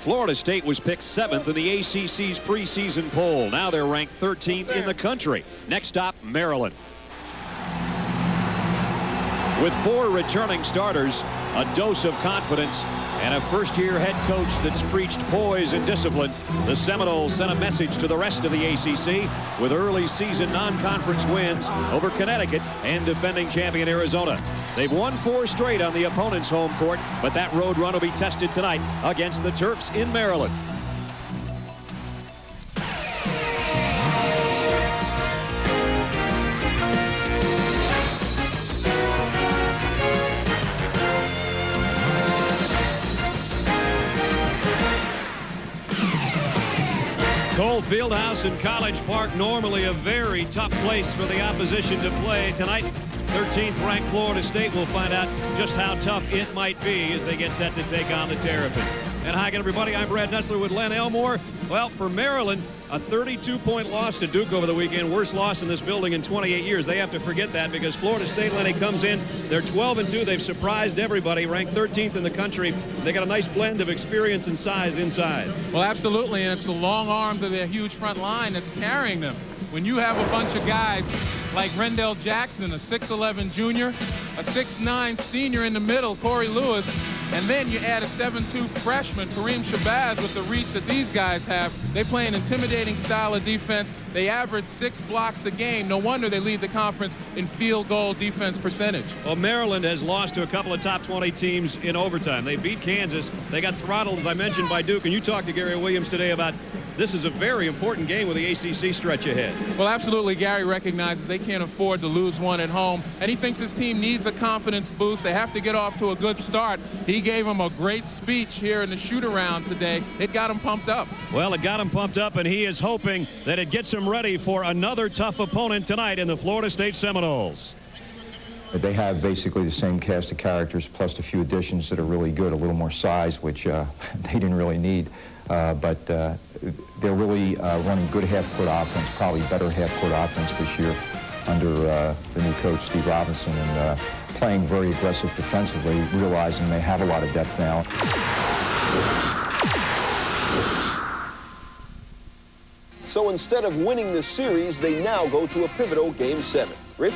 Florida State was picked 7th in the ACC's preseason poll. Now they're ranked 13th in the country. Next stop, Maryland. With 4 returning starters, a dose of confidence, and a first-year head coach that's preached poise and discipline, the Seminoles sent a message to the rest of the ACC with early season non-conference wins over Connecticut and defending champion Arizona. They've won 4 straight on the opponent's home court, but that road run will be tested tonight against the Terps in Maryland. Cole Fieldhouse in College Park, normally a very tough place for the opposition to play. Tonight, 13th ranked Florida State will find out just how tough it might be as they get set to take on the Terrapins. And hi again, everybody. I'm Brad Nessler with Len Elmore. Well, for Maryland, a 32-point loss to Duke over the weekend. Worst loss in this building in 28 years. They have to forget that because Florida State, Lenny, comes in. They're 12-2. They've surprised everybody, ranked 13th in the country. They got a nice blend of experience and size inside. Well, absolutely, and it's the long arms of their huge front line that's carrying them. When you have a bunch of guys like Rendell Jackson, a 6'11 junior, a 6'9 senior in the middle, Corey Lewis, and then you add a 7'2 freshman, Kareem Shabazz, with the reach that these guys have. They play an intimidating style of defense. They average 6 blocks a game. No wonder they lead the conference in field goal defense percentage. Well, Maryland has lost to a couple of top 20 teams in overtime. They beat Kansas. They got throttled, as I mentioned, by Duke. And you talked to Gary Williams today about this is a very important game with the ACC stretch ahead. Well, absolutely. Gary recognizes they can't afford to lose one at home, and he thinks his team needs a confidence boost. They have to get off to a good start. He gave them a great speech here in the shoot-around today. It got him pumped up. Well, it got him pumped up, and he is hoping that it gets him ready for another tough opponent tonight in the Florida State Seminoles. They have basically the same cast of characters plus a few additions that are really good, a little more size, which they didn't really need. But they're really running good half-court offense, probably better half-court offense this year under the new coach, Steve Robinson, and playing very aggressive defensively, realizing they have a lot of depth now. So instead of winning this series, they now go to a pivotal Game 7. Rich?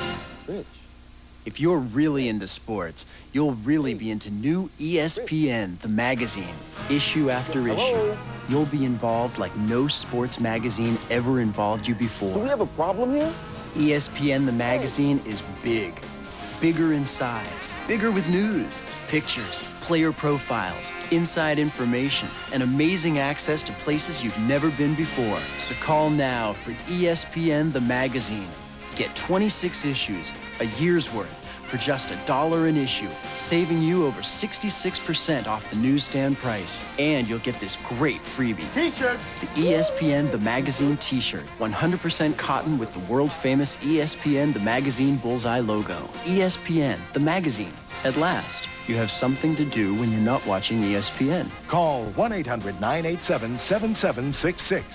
If you're really into sports, you'll really be into new ESPN, the magazine. Issue after issue, you'll be involved like no sports magazine ever involved you before. Do we have a problem here? ESPN, the magazine, is big. Bigger in size, bigger with news, pictures, player profiles, inside information, and amazing access to places you've never been before. So call now for ESPN, the magazine. Get 26 issues, a year's worth, for just $1 an issue, saving you over 66% off the newsstand price. And you'll get this great freebie. T-shirt. The ESPN The Magazine T-shirt. 100% cotton with the world-famous ESPN The Magazine Bullseye logo. ESPN The Magazine. At last, you have something to do when you're not watching ESPN. Call 1-800-987-7766.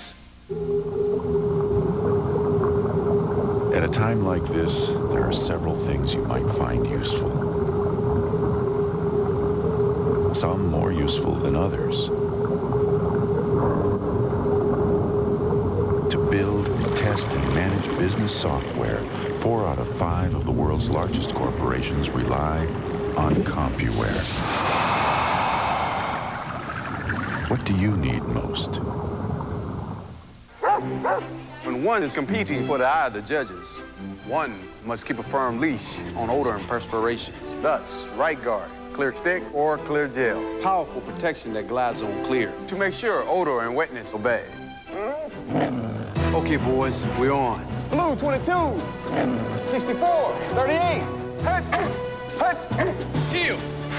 At a time like this, there are several things you might find useful. Some more useful than others. To build, test, and manage business software, 4 out of 5 of the world's largest corporations rely on CompuWare. What do you need most? When one is competing for the eye of the judges, one must keep a firm leash on odor and perspiration. Thus, Right Guard, clear stick or clear gel. Powerful protection that glides on clear to make sure odor and wetness obey. Okay, boys, we're on. Blue 22, 64, 38. Heel.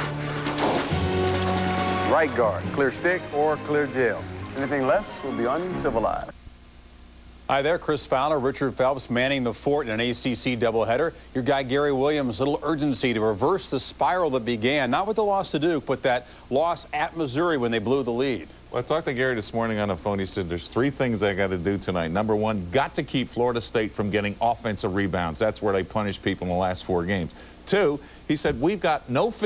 Right Guard, clear stick or clear gel. Anything less will be uncivilized. Hi there, Chris Fowler, Richard Phelps manning the fort in an ACC doubleheader. Your guy Gary Williams, little urgency to reverse the spiral that began, not with the loss to Duke, but that loss at Missouri when they blew the lead. Well, I talked to Gary this morning on the phone. He said there's 3 things I got to do tonight. Number 1, got to keep Florida State from getting offensive rebounds. That's where they punished people in the last 4 games. 2, he said, we've got no fear.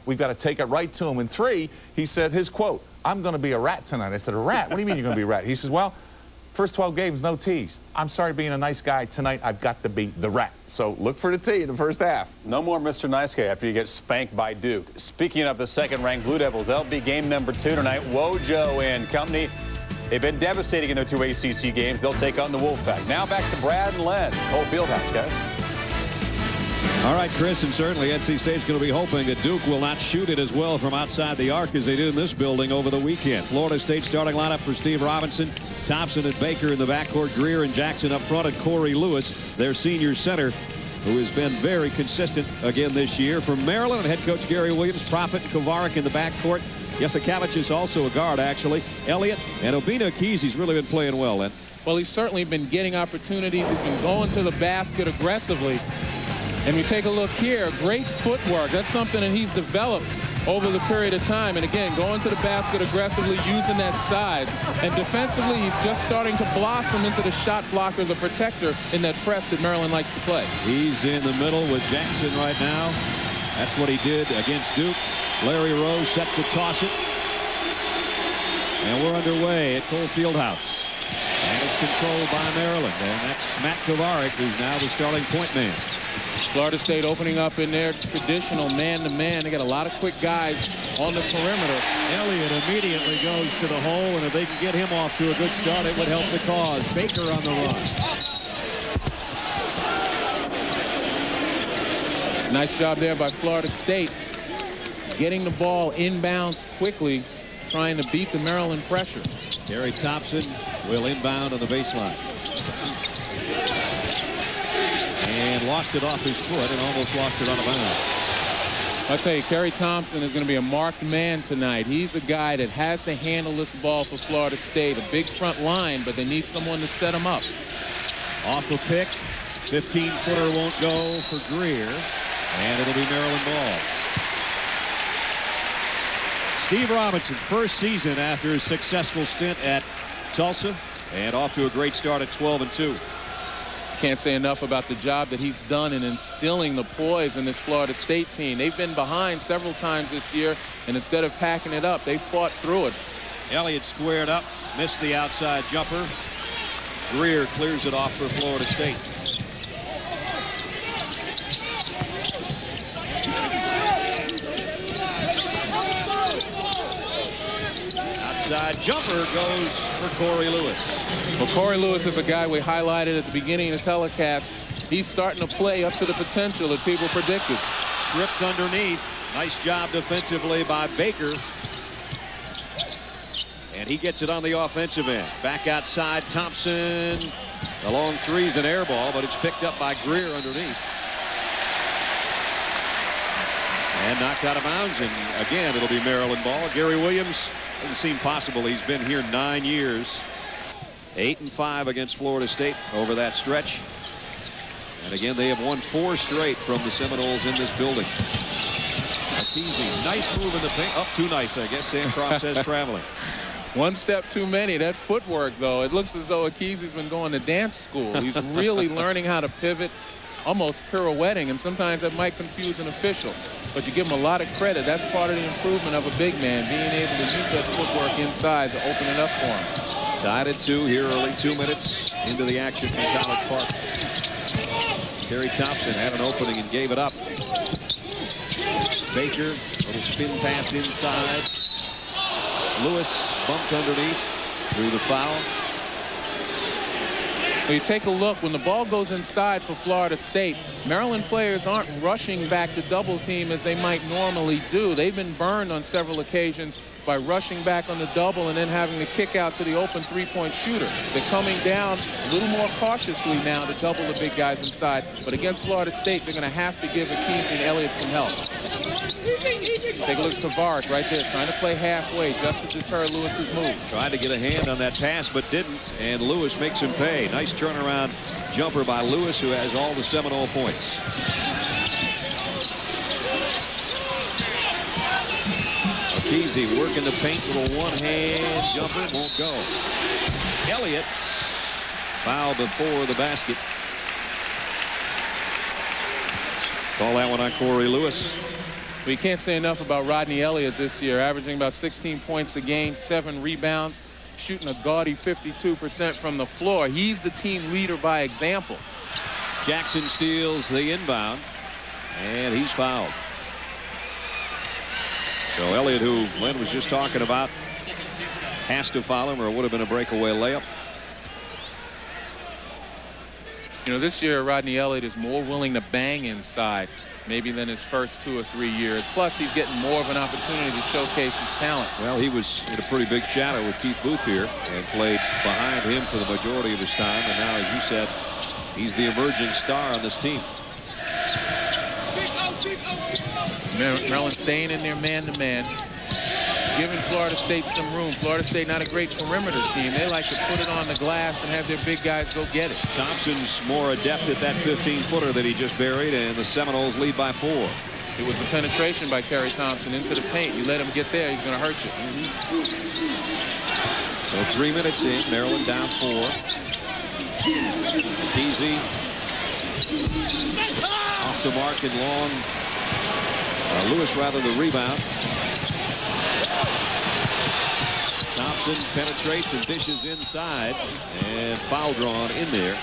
We've got to take it right to him. And 3, he said his quote, "I'm going to be a rat tonight." I said, "A rat? What do you mean you're going to be a rat?" He says, "Well, first 12 games, no T's. I'm sorry being a nice guy. Tonight, I've got to be the rat." So look for the T in the first half. No more Mr. Nice Guy after you get spanked by Duke. Speaking of the second-ranked Blue Devils, that'll be game number 2 tonight. Wojo and company. They've been devastating in their 2 ACC games. They'll take on the Wolfpack. Now back to Brad and Len. Cole Fieldhouse, guys. All right, Chris, and certainly NC State's going to be hoping that Duke will not shoot it as well from outside the arc as they did in this building over the weekend. Florida State starting lineup for Steve Robinson, Thompson and Baker in the backcourt, Greer and Jackson up front, and Corey Lewis, their senior center, who has been very consistent again this year. From Maryland, and head coach Gary Williams, Profit and Kovarik in the backcourt. Yasikevich is also a guard, actually. Elliott and Obina Keezy's really been playing well, then. Well, he's certainly been getting opportunities. He's been going to the basket aggressively. And we take a look here, great footwork. That's something that he's developed over the period of time. And again, going to the basket aggressively, using that size. And defensively, he's just starting to blossom into the shot blocker, the protector in that press that Maryland likes to play. He's in the middle with Jackson right now. That's what he did against Duke. Larry Rose set to toss it. And we're underway at Cole Fieldhouse. And it's controlled by Maryland. And that's Matt Kovarik, who's now the starting point man. Florida State opening up in their traditional man-to-man. They got a lot of quick guys on the perimeter. Elliott immediately goes to the hole, and if they can get him off to a good start, it would help the cause. Baker on the run. Nice job there by Florida State, getting the ball inbounds quickly, trying to beat the Maryland pressure. Gary Thompson will inbound on the baseline. And lost it off his foot and almost lost it out of bounds. I'll tell you, Kerry Thompson is going to be a marked man tonight. He's a guy that has to handle this ball for Florida State. A big front line, but they need someone to set him up. Off a pick. 15-footer won't go for Greer. And it'll be Maryland ball. Steve Robinson, first season after his successful stint at Tulsa. And off to a great start at 12-2. Can't say enough about the job that he's done in instilling the poise in this Florida State team. They've been behind several times this year, and instead of packing it up, they fought through it. Elliott squared up, missed the outside jumper. Greer clears it off for Florida State. Outside jumper goes for Corey Lewis. Well, Corey Lewis is a guy we highlighted at the beginning of the telecast. He's starting to play up to the potential that people predicted. Stripped underneath. Nice job defensively by Baker. And he gets it on the offensive end. Back outside, Thompson. The long three's an air ball, but it's picked up by Greer underneath. And knocked out of bounds, and again, it'll be Maryland ball. Gary Williams, doesn't seem possible. He's been here 9 years. 8-5 against Florida State over that stretch. And again, they have won 4 straight from the Seminoles in this building. Keezy, nice move in the paint. Up too nice, I guess. Sam Croft says traveling. One step too many. That footwork, though, it looks as though Keezy's been going to dance school. He's really learning how to pivot, almost pirouetting, and sometimes that might confuse an official. But you give him a lot of credit. That's part of the improvement of a big man, being able to use that footwork inside to open it up for him. Tied at 2 here early, 2 minutes into the action in College Park. Kerry Thompson had an opening and gave it up. Baker, little spin pass inside. Lewis bumped underneath through the foul. When you take a look, when the ball goes inside for Florida State, Maryland players aren't rushing back to double team as they might normally do. They've been burned on several occasions by rushing back on the double and then having to kick out to the open three-point shooter. They're coming down a little more cautiously now to double the big guys inside. But against Florida State, they're going to have to give Akeem and Elliott some help. Take a look at Kovarik right there, trying to play halfway just to deter Lewis's move. Tried to get a hand on that pass, but didn't, and Lewis makes him pay. Nice turnaround jumper by Lewis, who has all the Seminole points. Keezy working the paint, little one-hand jumper, won't go. Elliott foul before the basket. Call that one on Corey Lewis. We can't say enough about Rodney Elliott this year, averaging about 16 points a game, 7 rebounds, shooting a gaudy 52% from the floor. He's the team leader by example. Jackson steals the inbound, and he's fouled. So Elliott, who Len was just talking about, has to foul him, or it would have been a breakaway layup. You know, this year Rodney Elliott is more willing to bang inside maybe than his first 2 or 3 years. Plus, he's getting more of an opportunity to showcase his talent. Well, he was in a pretty big shadow with Keith Booth here and played behind him for the majority of his time. And now, as you said, he's the emerging star on this team. Maryland staying in there man-to-man, giving Florida State some room. Florida State not a great perimeter team. They like to put it on the glass and have their big guys go get it. Thompson's more adept at that 15-footer that he just buried, and the Seminoles lead by 4. It was the penetration by Kerry Thompson into the paint. You let him get there, he's going to hurt you. So 3 minutes in, Maryland down 4. Kesey off the mark and long. Lewis rather the rebound. Thompson penetrates and dishes inside, and foul drawn in there.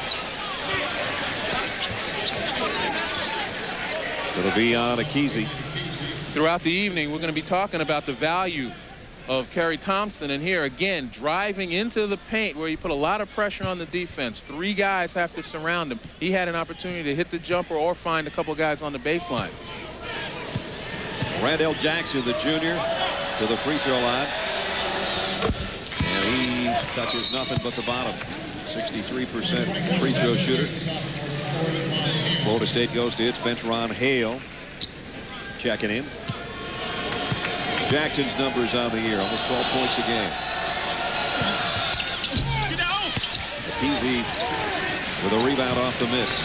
It'll be on Kesey. Throughout the evening, we're going to be talking about the value of Kerry Thompson, and here again driving into the paint where you put a lot of pressure on the defense. 3 guys have to surround him. He had an opportunity to hit the jumper or find a couple guys on the baseline. Randell Jackson, the junior, to the free throw line. And he touches nothing but the bottom. 63% free throw shooter. Florida State goes to its bench. Ron Hale checking in. Jackson's numbers on the year, almost 12 points a game. Kesey with a rebound off the miss.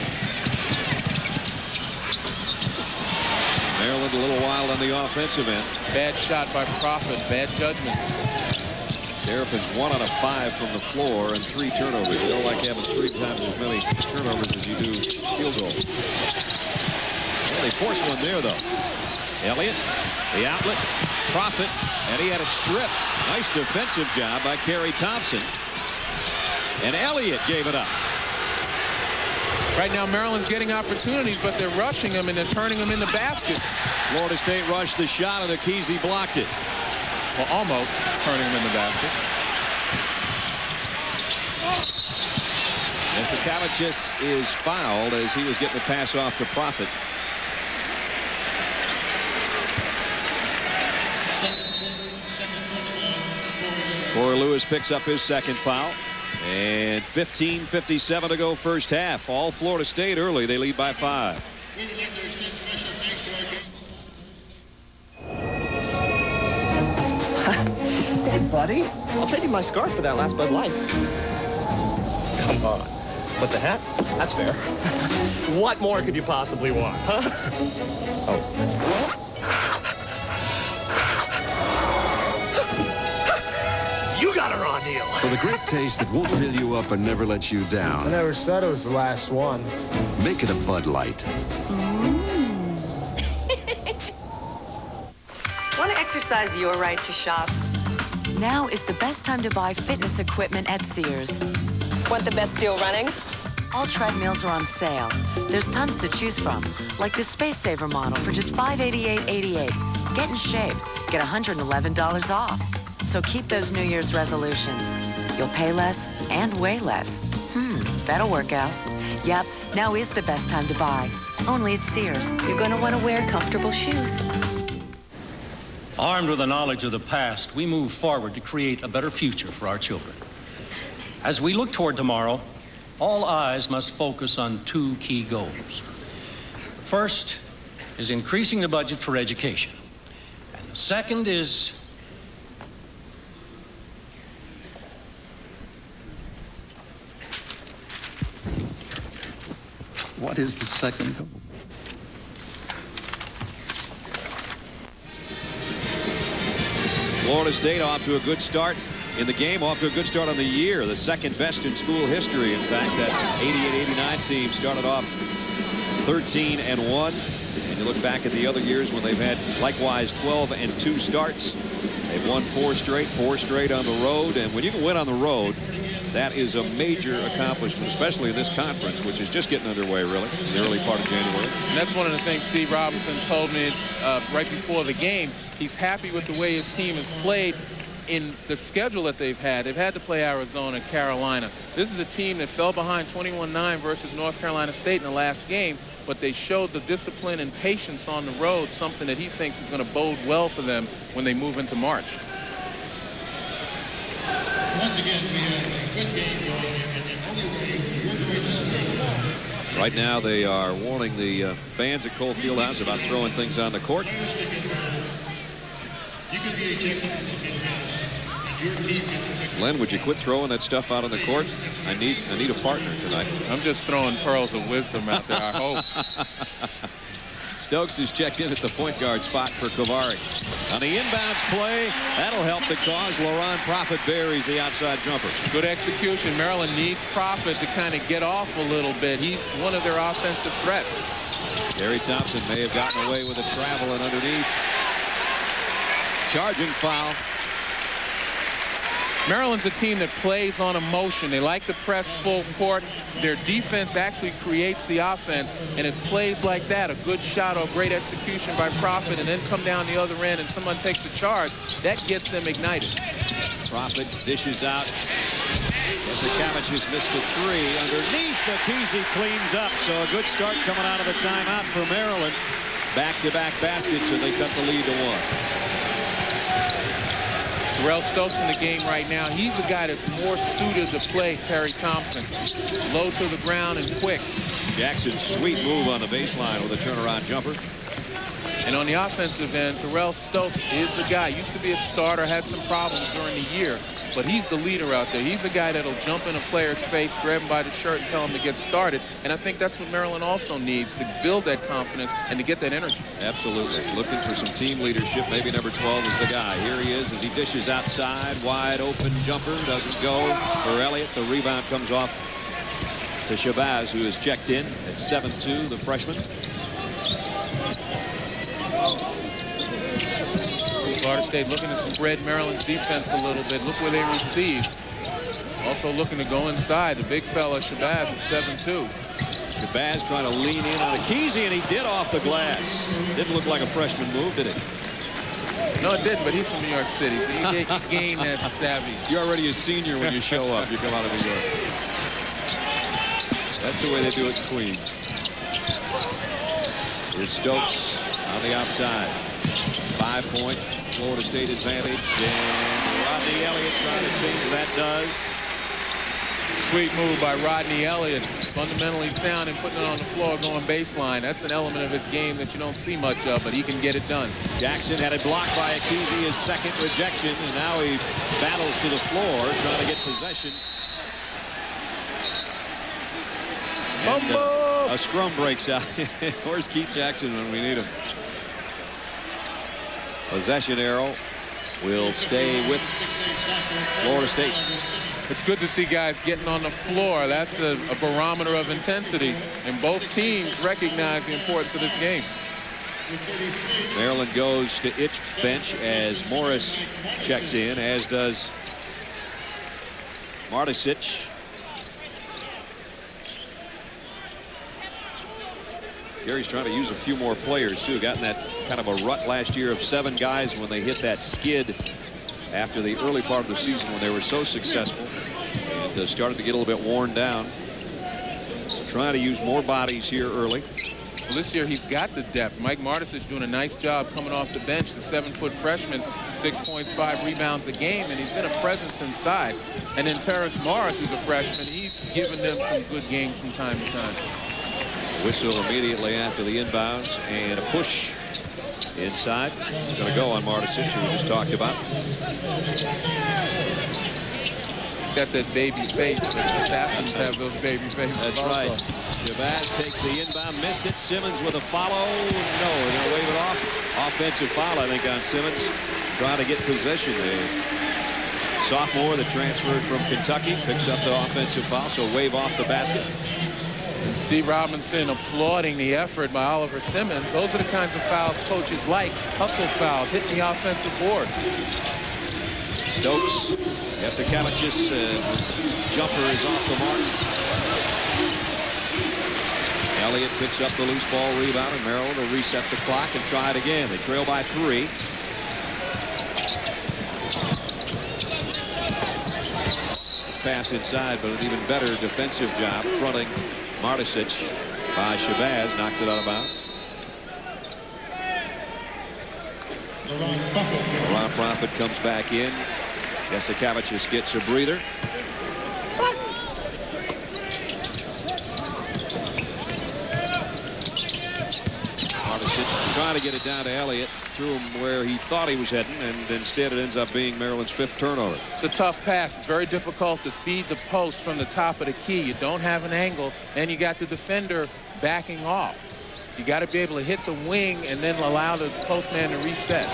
Maryland a little wild on the offensive end. Bad shot by Profit, bad judgment. Terrapin's 1 out of 5 from the floor and 3 turnovers. You don't like having 3 times as many turnovers as you do field goals. Well, they forced one there, though. Elliott, the outlet, Profit, and he had it stripped. Nice defensive job by Kerry Thompson. And Elliott gave it up. Right now, Maryland's getting opportunities, but they're rushing them and they're turning them in the basket. Florida State rushed the shot, and Kesey blocked it. Well, almost turning them in the basket. Estekalicic is fouled as he was getting a pass off to Profit. Corey Lewis picks up his second foul. And 15:57 to go first half. All Florida State early. They lead by 5. Hey, buddy. I'll trade you my scarf for that last Bud Light. Come on. But the hat? That's fair. What more could you possibly want, huh? Oh. You got a raw deal. For the great taste that won't fill you up and never let you down. I never said it was the last one. Make it a Bud Light. Want to exercise your right to shop? Now is the best time to buy fitness equipment at Sears. Want the best deal running? All treadmills are on sale. There's tons to choose from, like this Space Saver model for just $588.88. Get in shape. Get $111 off. So keep those New Year's resolutions. You'll pay less and weigh less. That'll work out. Yep, now is the best time to buy. Only at Sears. You're going to want to wear comfortable shoes. Armed with the knowledge of the past, we move forward to create a better future for our children. As we look toward tomorrow, all eyes must focus on 2 key goals. The first is increasing the budget for education. And the second is what is the second goal? Florida State off to a good start in the game, off to a good start on the year. The second best in school history. In fact, that 88-89 team started off 13-1 And you look back at the other years when they've had likewise 12-2 starts. They've won 4 straight on the road. And when you can win on the road, that is a major accomplishment, especially in this conference, which is just getting underway, really, in the early part of January. And that's one of the things Steve Robinson told me right before the game. He's happy with the way his team has played in the schedule that they've had. They've had to play Arizona, Carolina. This is a team that fell behind 21-9 versus North Carolina State in the last game, but they showed the discipline and patience on the road, something that he thinks is going to bode well for them when they move into March. Once again, we have a good game going, and the only way we're going to score. Right now, they are warning the fans at Cole Fieldhouse about throwing things on the court. You can be ejected from the field house. Your team gets ejected. Len, would you quit throwing that stuff out on the court? I need a partner tonight. I'm just throwing pearls of wisdom out there, I hope. Stokes is checked in at the point guard spot for Kovari. On the inbounds play, that'll help the cause. Laurent Prophet buries the outside jumper. Good execution. Maryland needs Prophet to kind of get off a little bit. He's one of their offensive threats. Gary Thompson may have gotten away with it traveling underneath. Charging foul. Maryland's a team that plays on emotion. They like to press full court. Their defense actually creates the offense, and it's plays like that, a good shot or great execution by Prophet, and then come down the other end and someone takes a charge. That gets them ignited. Prophet dishes out. Jasikavic has missed a 3 underneath. Akizzi cleans up, so a good start coming out of the timeout for Maryland. Back-to-back baskets, and they cut the lead to 1. Terrell Stokes in the game right now. He's the guy that's more suited to play Terry Thompson. Low to the ground and quick. Jackson's sweet move on the baseline with a turnaround jumper. And on the offensive end, Terrell Stokes is the guy. Used to be a starter, had some problems during the year, but he's the leader out there. He's the guy that'll jump in a player's face, grab him by the shirt, and tell him to get started. And I think that's what Maryland also needs, to build that confidence and to get that energy. Absolutely. Looking for some team leadership. Maybe number 12 is the guy. Here he is as he dishes outside. Wide open jumper. Doesn't go for Elliott. The rebound comes off to Shabazz, who is checked in at 7'2", the freshman. Florida State looking to spread Maryland's defense a little bit. Look where they receive. Also looking to go inside. The big fella, Shabazz, at 7'2". Shabazz trying to lean in on Akizzi, and he did off the glass. Didn't look like a freshman move, did it? No, it didn't, but he's from New York City, so he gained that savvy. You're already a senior when you show up. You come out of New York. That's the way they do it in Queens. Here's Stokes on the outside. 5-point Florida State advantage, and Rodney Elliott trying to change that. Does. Sweet move by Rodney Elliott. Fundamentally sound and putting it on the floor going baseline. That's an element of his game that you don't see much of, but he can get it done. Jackson had it blocked by Akizzi, his second rejection, and now he battles to the floor trying to get possession. And, a scrum breaks out. Where's Keith Jackson when we need him? Possession arrow will stay with Florida State. It's good to see guys getting on the floor. That's a barometer of intensity, and both teams recognize the importance of this game. Maryland goes to its bench as Morris checks in, as does Marticic. Gary's trying to use a few more players, too. Got in that kind of a rut last year of 7 guys when they hit that skid after the early part of the season when they were so successful, and started to get a little bit worn down. Trying to use more bodies here early. Well, this year he's got the depth. Mike Marticic doing a nice job coming off the bench. The 7-foot freshman, 6 points, 5 rebounds a game, and he's been a presence inside. And then Terrence Morris, who's a freshman, he's given them some good games from time to time. Whistle immediately after the inbounds, and a push inside. It's going to go on Marticic, who we just talked about. Got that baby face. The Sappins have those baby faces. That's also. right. Shabazz takes the inbound, missed it. Simmons with a follow. No, they're going to wave it off. Offensive foul, I think, on Simmons. Trying to get possession. A sophomore that transferred from Kentucky picks up the offensive foul, so wave off the basket. Steve Robinson applauding the effort by Oliver Simmons. Those are the kinds of fouls coaches like. Hustle fouls, hitting the offensive board. Stokes, Jasikevičius, his jumper is off the mark. Elliott picks up the loose ball rebound, and Maryland will reset the clock and try it again. They trail by 3. Pass inside, but an even better defensive job fronting Martisic by Shabazz. Knocks it out of bounds. Ron Profit comes back in. Jasikevičius gets a breather. Martisic trying to get it down to Elliott. Threw him where he thought he was heading, and instead it ends up being Maryland's 5th turnover. It's a tough pass. It's very difficult to feed the post from the top of the key. You don't have an angle, and you got the defender backing off. You got to be able to hit the wing and then allow the postman to reset.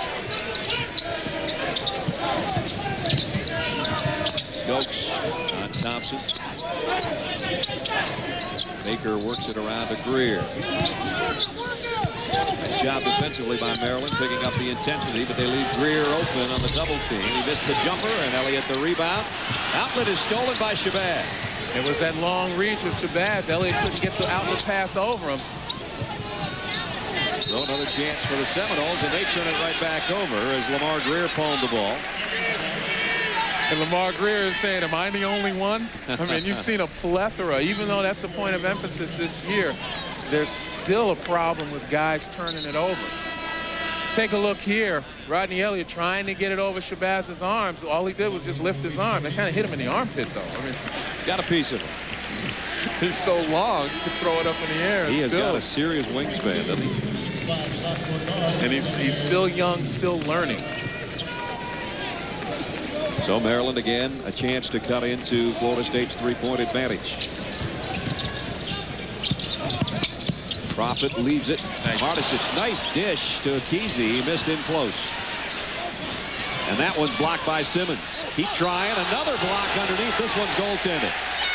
Stokes on Thompson. Baker works it around to Greer. Nice job defensively by Maryland, picking up the intensity, but they leave Greer open on the double team. He missed the jumper, and Elliott the rebound. Outlet is stolen by Shabazz. It was that long reach of Shabazz. Elliott couldn't get the outlet pass over him. So another chance for the Seminoles, and they turn it right back over as Lamar Greer palmed the ball. And Lamar Greer is saying, am I the only one? I mean, you've seen a plethora. Even though that's a point of emphasis this year, there's still a problem with guys turning it over. Take a look here. Rodney Elliott trying to get it over Shabazz's arms. All he did was just lift his arm. They kind of hit him in the armpit, though. I mean, got a piece of it. He's so long, you could throw it up in the air. He has got a serious wingspan, doesn't he? And he's still young, still learning. So Maryland again a chance to cut into Florida State's 3-point advantage. Profit leaves it. Martisic, nice dish to Akizi. He missed in close. And that one's blocked by Simmons. Keep trying. Another block underneath. This one's goaltended.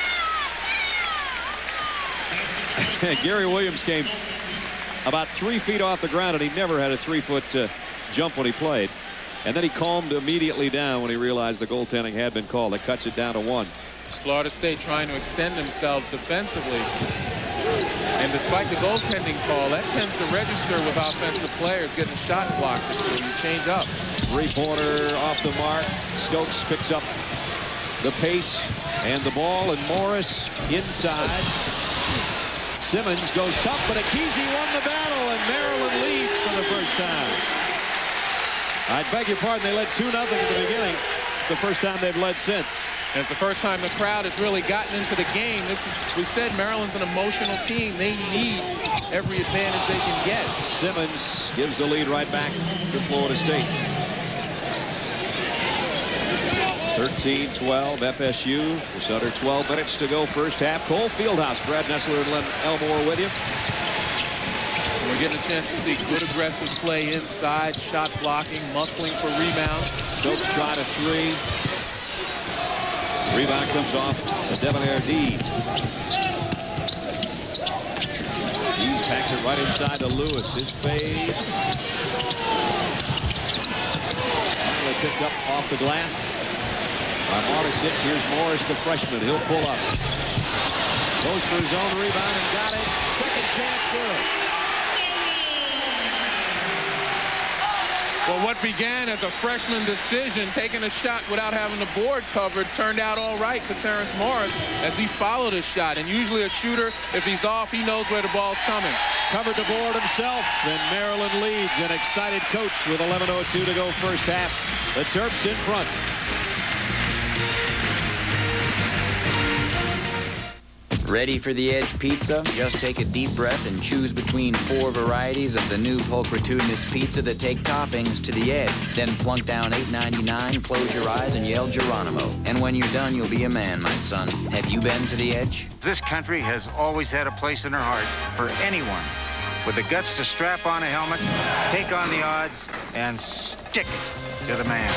Gary Williams came about 3 feet off the ground, and he never had a 3-foot jump when he played. And then he calmed immediately down when he realized the goaltending had been called. It cuts it down to 1. Florida State trying to extend themselves defensively. And despite the goaltending call, that tends to register with offensive players getting shot blocked. You change up. 3-pointer off the mark. Stokes picks up the pace and the ball, and Morris inside. Simmons goes tough, but Akizi won the battle, and Maryland leads for the first time. I beg your pardon, they led 2-0 at the beginning. It's the first time they've led since. And it's the first time the crowd has really gotten into the game. We said Maryland's an emotional team. They need every advantage they can get. Simmons gives the lead right back to Florida State. 13-12 FSU. Just under 12 minutes to go first half. Cole Fieldhouse, Brad Nessler and Len Elmore with you. We're getting a chance to see good aggressive play inside, shot blocking, muscling for rebounds. Stokes tried a 3. Rebound comes off to Debonair Dees. Dees packs it right inside to Lewis. His fade. Finally picked up off the glass by Martisic. Here's Morris, the freshman. He'll pull up. Goes for his own rebound and got it. Second chance good. Well, what began as a freshman decision, taking a shot without having the board covered, turned out all right for Terrence Morris as he followed his shot. And usually a shooter, if he's off, he knows where the ball's coming. Covered the board himself, and Maryland leads. An excited coach with 11:02 to go first half. The Terps in front. Ready for the Edge pizza? Just take a deep breath and choose between 4 varieties of the new pulchritudinous pizza that take toppings to the edge. Then plunk down $8.99, close your eyes, and yell Geronimo. And when you're done, you'll be a man, my son. Have you been to the Edge? This country has always had a place in her heart for anyone with the guts to strap on a helmet, take on the odds, and stick it to the man.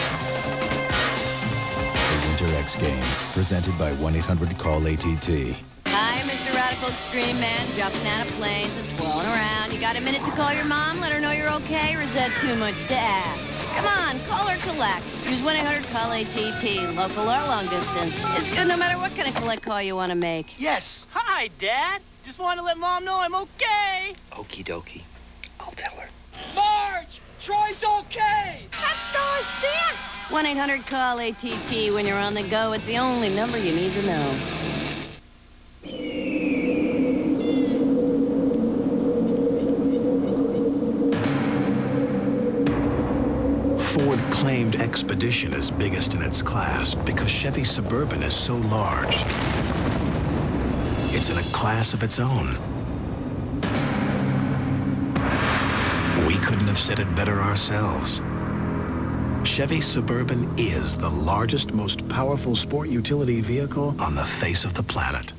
The Winter X Games, presented by 1-800-CALL-ATT. Hi, Mr. lot of folks scream, man, jumping out of planes and twirling around. You got a minute to call your mom, let her know you're okay, or is that too much to ask? Come on, call or collect. Use 1-800-CALL-ATT, local or long distance. It's good no matter what kind of collect call you want to make. Yes. Hi, Dad. Just wanted to let Mom know I'm okay. Okie dokie. I'll tell her. Marge! Troy's okay! Let's go, Stan! 1-800-CALL-ATT. When you're on the go, it's the only number you need to know. Ford claimed Expedition is biggest in its class because Chevy Suburban is so large. It's in a class of its own. We couldn't have said it better ourselves. Chevy Suburban is the largest, most powerful sport utility vehicle on the face of the planet.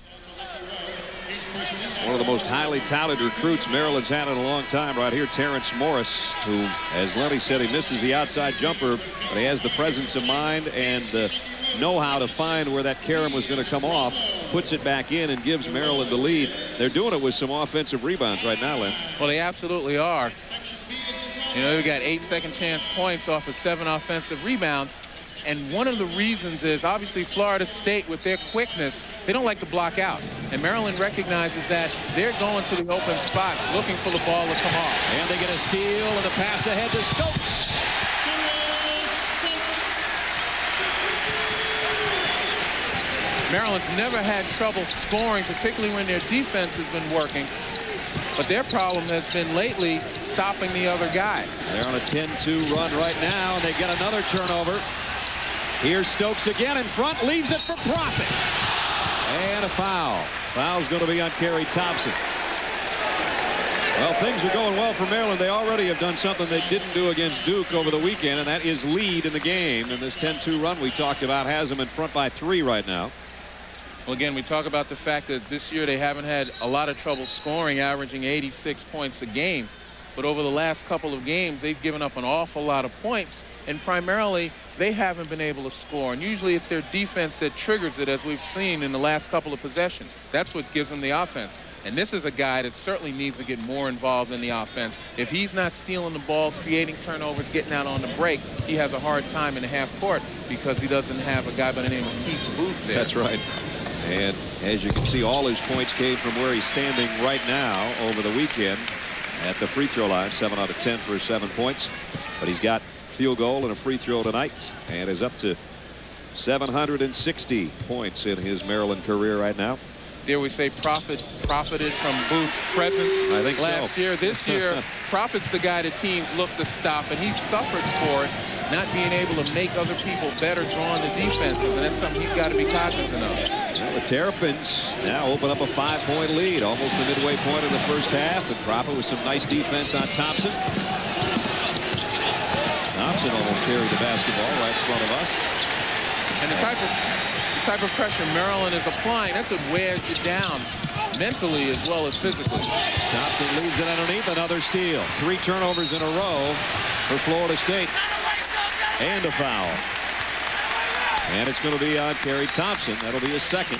One of the most highly touted recruits Maryland's had in a long time right here, Terrence Morris, who, as Lenny said, he misses the outside jumper, but he has the presence of mind and the know-how to find where that carom was going to come off, puts it back in, and gives Maryland the lead. They're doing it with some offensive rebounds right now, Len. Well, they absolutely are. You know, they got 8 second-chance points off of 7 offensive rebounds. And one of the reasons is, obviously, Florida State, with their quickness, they don't like to block out. And Maryland recognizes that. They're going to the open spots, looking for the ball to come off. And they get a steal and a pass ahead to Stokes. Maryland's never had trouble scoring, particularly when their defense has been working. But their problem has been lately stopping the other guy. They're on a 10-2 run right now, and they get another turnover. Here's Stokes again in front, leaves it for Profit. And a foul. Foul's going to be on Kerry Thompson. Well, things are going well for Maryland. They already have done something they didn't do against Duke over the weekend, and that is lead in the game. And this 10-2 run we talked about has them in front by 3 right now. Well, again, we talk about the fact that this year they haven't had a lot of trouble scoring, averaging 86 points a game. But over the last couple of games, they've given up an awful lot of points, and primarily they haven't been able to score. And usually it's their defense that triggers it, as we've seen in the last couple of possessions. That's what gives them the offense. And this is a guy that certainly needs to get more involved in the offense. If he's not stealing the ball, creating turnovers, getting out on the break, he has a hard time in the half court because he doesn't have a guy by the name of Keith Booth there. That's right. And as you can see, all his points came from where he's standing right now over the weekend at the free throw line. 7 out of 10 for 7 points. But he's got field goal and a free throw tonight and is up to 760 points in his Maryland career right now. Dare we say profited from Booth's presence I think last year. This year, Profit's the guy that teams look to stop, and he suffered for it, not being able to make other people better drawing the defensive, and that's something he's got to be cognizant of. Well, the Terrapins now open up a 5-point lead, almost the midway point of the first half, and Profit with some nice defense on Thompson. Thompson almost carried the basketball right in front of us. And the type of pressure Maryland is applying, that's what wears you down mentally as well as physically. Thompson leaves it underneath, another steal. 3 turnovers in a row for Florida State. And a foul. And it's going to be on Kerry Thompson. That'll be his second.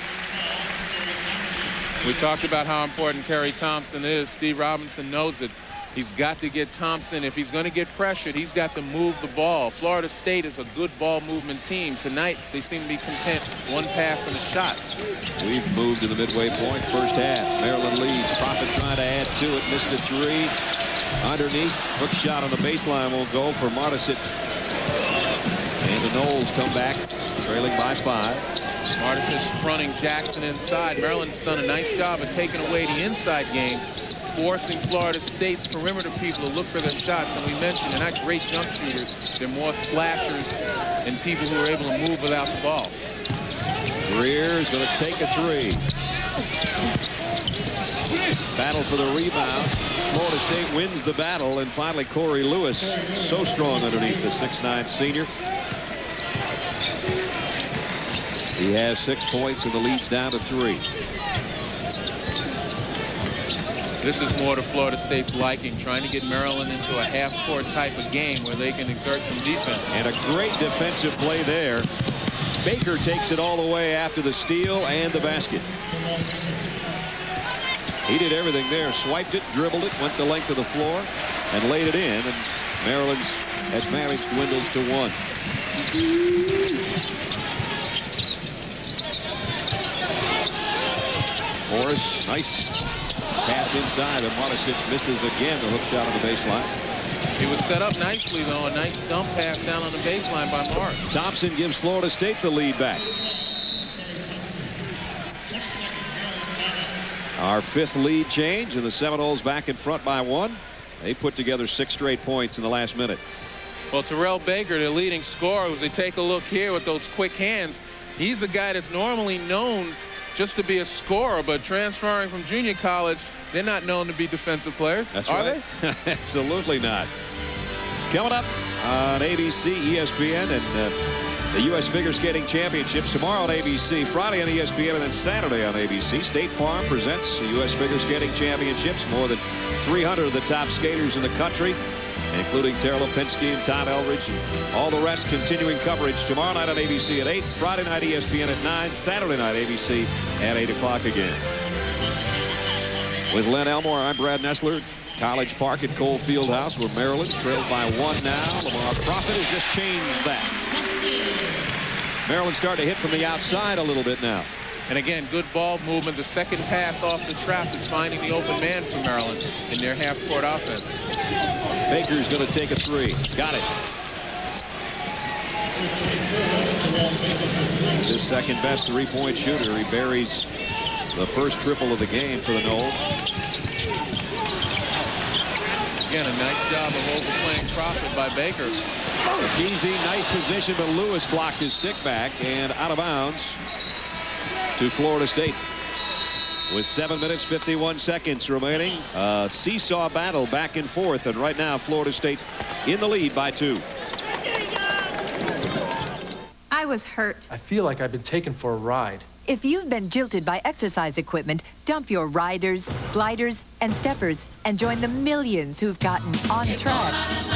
We talked about how important Kerry Thompson is. Steve Robinson knows it. He's got to get Thompson. If he's going to get pressured, he's got to move the ball. Florida State is a good ball movement team. Tonight, they seem to be content. 1 pass and a shot. We've moved to the midway point, first half. Maryland leads. Profit trying to add to it. Missed a 3. Underneath. Hook shot on the baseline will go for Marticet. And the Noles come back, trailing by 5. Marticet's fronting Jackson inside. Maryland's done a nice job of taking away the inside game, forcing Florida State's perimeter people to look for their shots. And we mentioned they're not great jump shooters. They're more slashers and people who are able to move without the ball. Greer is going to take a 3. Battle for the rebound. Florida State wins the battle, and finally Corey Lewis, so strong underneath the 6'9" senior. He has 6 points, and the lead's down to 3. This is more to Florida State's liking, trying to get Maryland into a half-court type of game where they can exert some defense. And a great defensive play there. Baker takes it all the way after the steal and the basket. He did everything there. Swiped it, dribbled it, went the length of the floor, and laid it in. And Maryland's advantage dwindles to 1. Morris, nice pass inside, and Martisic misses again the hook shot on the baseline. He was set up nicely, though. A nice dump pass down on the baseline by Morris. Thompson gives Florida State the lead back. Our 5th lead change, and the Seminoles back in front by 1. They put together 6 straight points in the last minute. Well, Terrell Baker, the leading scorer, as they take a look here with those quick hands, he's a guy that's normally known just to be a scorer, but transferring from junior college, they're not known to be defensive players. That's Are right. they? Absolutely not. Coming up on ABC, ESPN, and the U.S. Figure Skating Championships tomorrow on ABC, Friday on ESPN, and then Saturday on ABC. State Farm presents the U.S. Figure Skating Championships. More than 300 of the top skaters in the country, including Tara Lipinski and Todd Eldridge, and all the rest. Continuing coverage tomorrow night on ABC at 8, Friday night ESPN at 9, Saturday night ABC at 8 o'clock again. With Len Elmore, I'm Brad Nessler. College Park at Cole Fieldhouse, where Maryland trailed by 1 now. Lamar Prophet has just changed that. Maryland starting to hit from the outside a little bit now. And again, good ball movement. The second pass off the trap is finding the open man for Maryland in their half-court offense. Baker's going to take a 3. Got it. His second best 3-point shooter. He buries the first triple of the game for the Noles. Again, a nice job of overplaying Prophet by Baker. Easy, nice position, but Lewis blocked his stick back and out of bounds to Florida State. With 7 minutes, 51 seconds remaining. A seesaw battle back and forth, and right now Florida State in the lead by 2. I was hurt. I feel like I've been taken for a ride. If you've been jilted by exercise equipment, dump your riders, gliders, and steppers and join the millions who've gotten on track.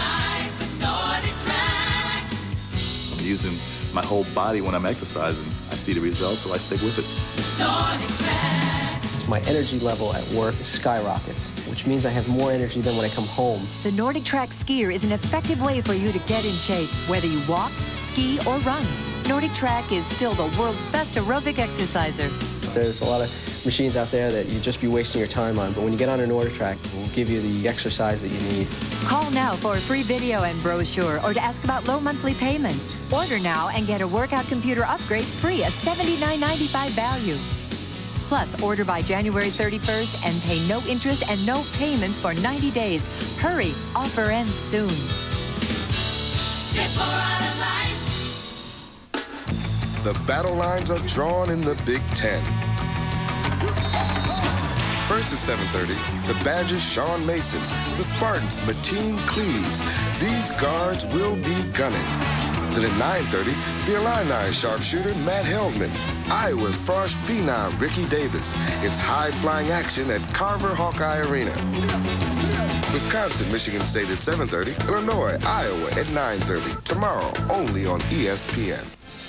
I'm using my whole body when I'm exercising. I see the results, so I stick with it. My energy level at work skyrockets, which means I have more energy than when I come home. The Nordic Track skier is an effective way for you to get in shape, whether you walk, ski, or run. Nordic Track is still the world's best aerobic exerciser. There's a lot of machines out there that you'd just be wasting your time on, but when you get on a Nordic Track, it will give you the exercise that you need. Call now for a free video and brochure, or to ask about low monthly payments. Order now and get a workout computer upgrade free, a $79.95 value. Plus, order by January 31st and pay no interest and no payments for 90 days. Hurry, offer ends soon. Get more out of life. The battle lines are drawn in the Big Ten. First at 7:30, the Badgers' Sean Mason, the Spartans' Mateen Cleaves. These guards will be gunning. Then at 9:30, the Illini sharpshooter Matt Heldman, Iowa's Frosh phenom Ricky Davis. It's high-flying action at Carver Hawkeye Arena. Wisconsin, Michigan State at 7:30, Illinois, Iowa at 9:30. Tomorrow, only on ESPN.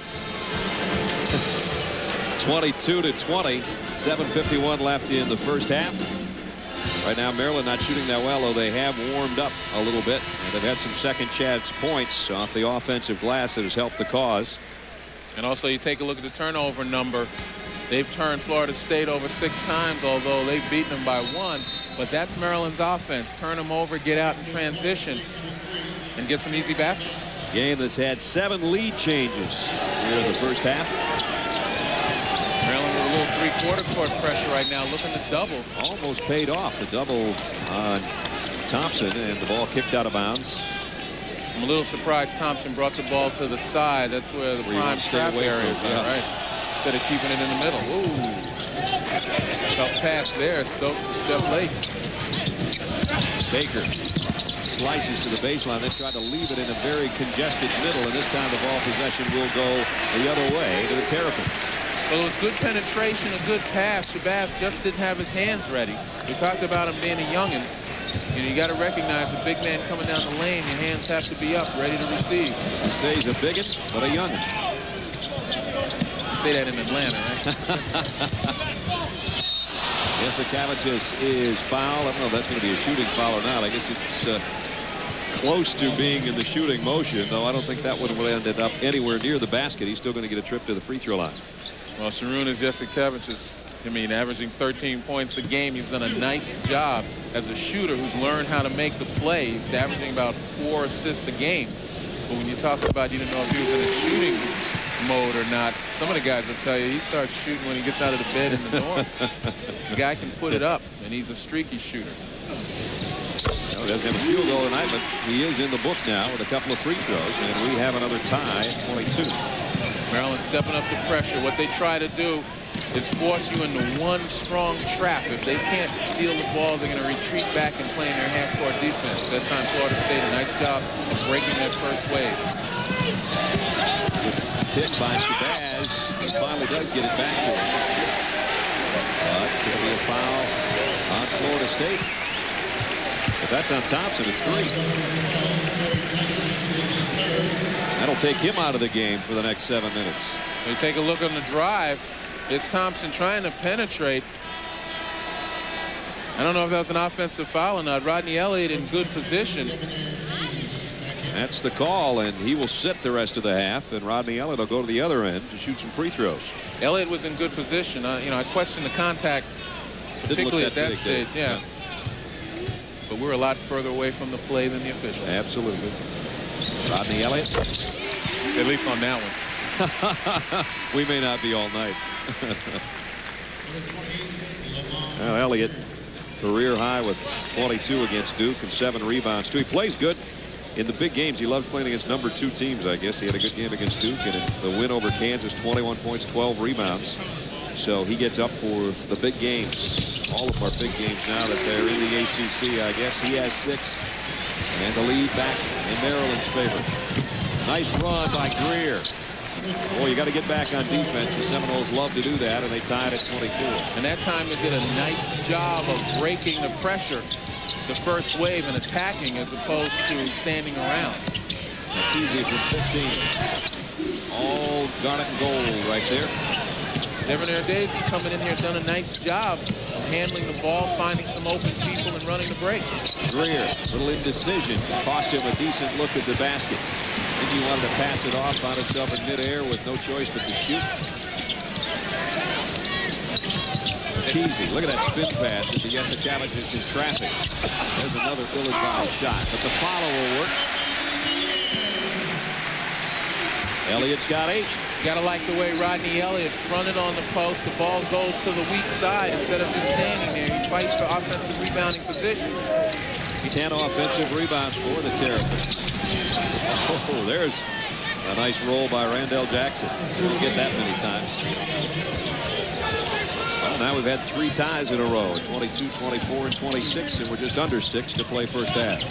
22-20, 7:51 left in the first half. Right now, Maryland not shooting that well, though they have warmed up a little bit. And they've had some second chance points off the offensive glass that has helped the cause. And also, you take a look at the turnover number. They've turned Florida State over 6 times, although they've beaten them by 1. But that's Maryland's offense. Turn them over, get out in transition, and get some easy baskets. Game that's had 7 lead changes here in the first half. Maryland with a little three-quarter court pressure right now, looking to double. Almost paid off. The double on Thompson, and the ball kicked out of bounds. I'm a little surprised Thompson brought the ball to the side. That's where the prime trap area is, right? Instead of keeping it in the middle. Ooh. Tough pass there. Stokes a step late. Baker slices to the baseline. They tried to leave it in a very congested middle, and this time the ball possession will go the other way to the Terrapins. Well, it was good penetration, a good pass. Shabazz just didn't have his hands ready. We talked about him being a youngin'. You know, you got to recognize a big man coming down the lane. Your hands have to be up, ready to receive. You say he's a biggin', but a youngin'. Say that in Atlanta, right? Jasikevičius is fouled. I don't know if that's going to be a shooting foul or not. I guess it's close to being in the shooting motion, though I don't think that one would have ended up anywhere near the basket. He's still going to get a trip to the free throw line. Well, Sarunas Jasikevičius, averaging 13 points a game. He's done a nice job as a shooter who's learned how to make the play. He's averaging about 4 assists a game. But when you talk about you don't know if he was in a shooting mode or not, some of the guys will tell you he starts shooting when he gets out of the bed in the dorm. The guy can put it up, and he's a streaky shooter. He doesn't have a field goal tonight, but he is in the book now with a couple of free throws, and we have another tie at 22. Maryland stepping up the pressure. What they try to do is force you into one strong trap. If they can't steal the ball, they're going to retreat back and play in their half-court defense. That time, Florida State, a nice job of breaking that first wave. Hit by Shabazz. He finally does get it back to him. But it's going to be a foul on Florida State. If that's on Thompson, it's 3. That'll take him out of the game for the next 7 minutes. When you take a look on the drive, it's Thompson trying to penetrate. I don't know if that was an offensive foul or not. Rodney Elliott in good position. That's the call, and he will sit the rest of the half, and Rodney Elliott will go to the other end to shoot some free throws. Elliott was in good position. I question the contact, particularly at that stage. Yeah. But we're a lot further away from the play than the official. Absolutely. Rodney Elliott. At least on that one. We may not be all night. Well, Elliott, career high with 22 against Duke and 7 rebounds too. He plays good in the big games. He loves playing against #2 teams, I guess. He had a good game against Duke, and in the win over Kansas, 21 points, 12 rebounds. So he gets up for the big games. All of our big games now that they're in the ACC. I guess he has 6. And the lead back in Maryland's favor. Nice run by Greer. Boy, you got to get back on defense. The Seminoles love to do that, and they tied at 24. And that time they did a nice job of breaking the pressure, the first wave, and attacking as opposed to standing around. Easy from 15. All garnet and gold right there. Devonaire Davis coming in here, done a nice job of handling the ball, finding some open people, and running the break. Greer, little indecision, cost him a decent look at the basket. Then he wanted to pass it off, found himself in midair with no choice but to shoot. Kesey, look at that spin pass into Jasikevičius in traffic. There's another ill-advised shot, but the follow will work. Elliott's got 8. You got to like the way Rodney Elliott fronted on the post. The ball goes to the weak side instead of just standing there. He fights for offensive rebounding position. 10 offensive rebounds for the Terrapins. Oh, there's a nice roll by Randell Jackson. Didn't get that many times. Well, now we've had 3 ties in a row, 22, 24, and 26, and we're just under 6 to play first half.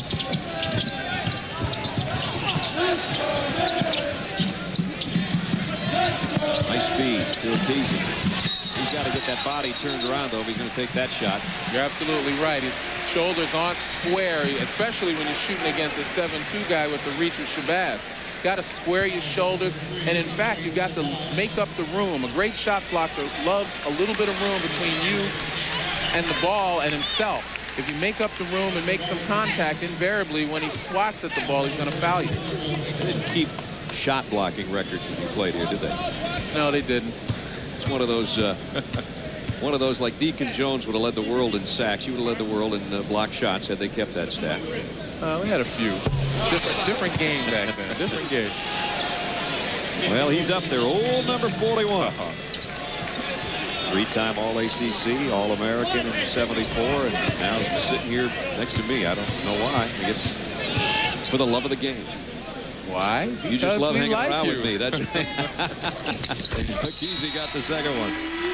Nice speed to Kesey. He's got to get that body turned around, though, if he's going to take that shot. You're absolutely right. His shoulders aren't square, especially when you're shooting against a 7'2" guy with the reach of Shabazz. You've got to square your shoulders, and in fact, you've got to make up the room. A great shot blocker loves a little bit of room between you and the ball and himself. If you make up the room and make some contact, invariably, when he swats at the ball, he's going to foul you. They didn't keep shot blocking records when you played here, did they? No, they didn't. It's one of those like Deacon Jones would have led the world in sacks. You would have led the world in block shots had they kept that stat. We had a few. Different game back then. Different game. Well, he's up there. Old number 41. 3-time All-ACC, All-American in 74, and now sitting here next to me. I don't know why. I guess it's for the love of the game. Why? You just love hanging around you. with me. That's right. Kesey got the second one.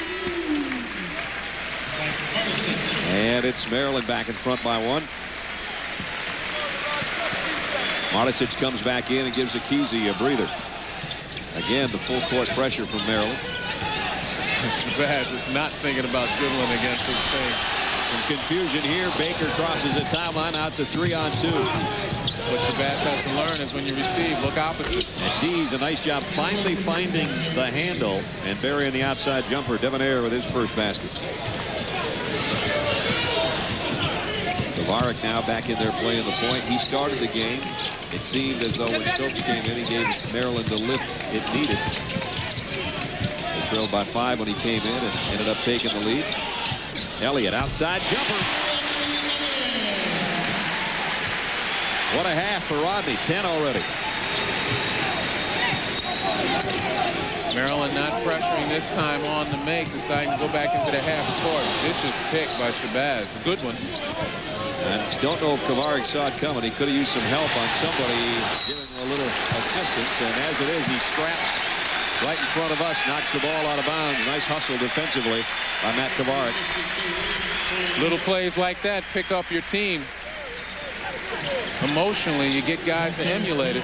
And it's Maryland back in front by 1. Marticic comes back in and gives Kesey a breather. Again, the full court pressure from Maryland. Shabazz is not thinking about dribbling against his team. Some confusion here. Baker crosses the timeline. Now it's a 3-on-2. What Shabazz has to learn is when you receive, look opposite. And Dees, a nice job finally finding the handle and burying the outside jumper. Devonaire with his first basket. Kovarik now back in there playing the point. He started the game. It seemed as though when Stokes came in, he gave Maryland the lift it needed. They trailed by 5 when he came in and ended up taking the lead. Elliott, outside jumper. What a half for Rodney. 10 already. Maryland not pressuring this time on the make, deciding to go back into the half court. Vicious pick by Shabazz. A good one. I don't know if Kovarik saw it coming. He could have used some help on somebody giving him a little assistance. And as it is, he scraps right in front of us, knocks the ball out of bounds. Nice hustle defensively by Matt Kovarik. Little plays like that pick up your team. Emotionally, you get guys to emulate it.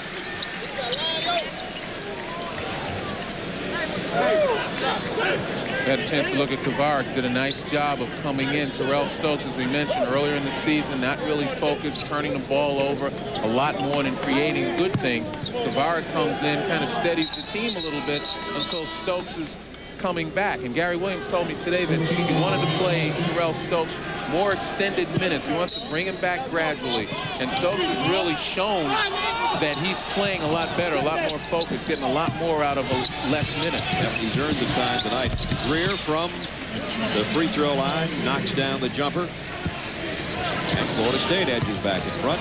Had a chance to look at Kovarik. Did a nice job of coming in. Terrell Stokes, as we mentioned earlier in the season, not really focused, turning the ball over a lot more than creating good things. Kovarik comes in, kind of steadies the team a little bit until Stokes is coming back. And Gary Williams told me today that he wanted to play Terrell Stokes more extended minutes. He wants to bring him back gradually. And Stokes has really shown that he's playing a lot better, a lot more focused, getting a lot more out of less minutes. Yep, he's earned the time tonight. Greer from the free throw line knocks down the jumper. And Florida State edges back in front.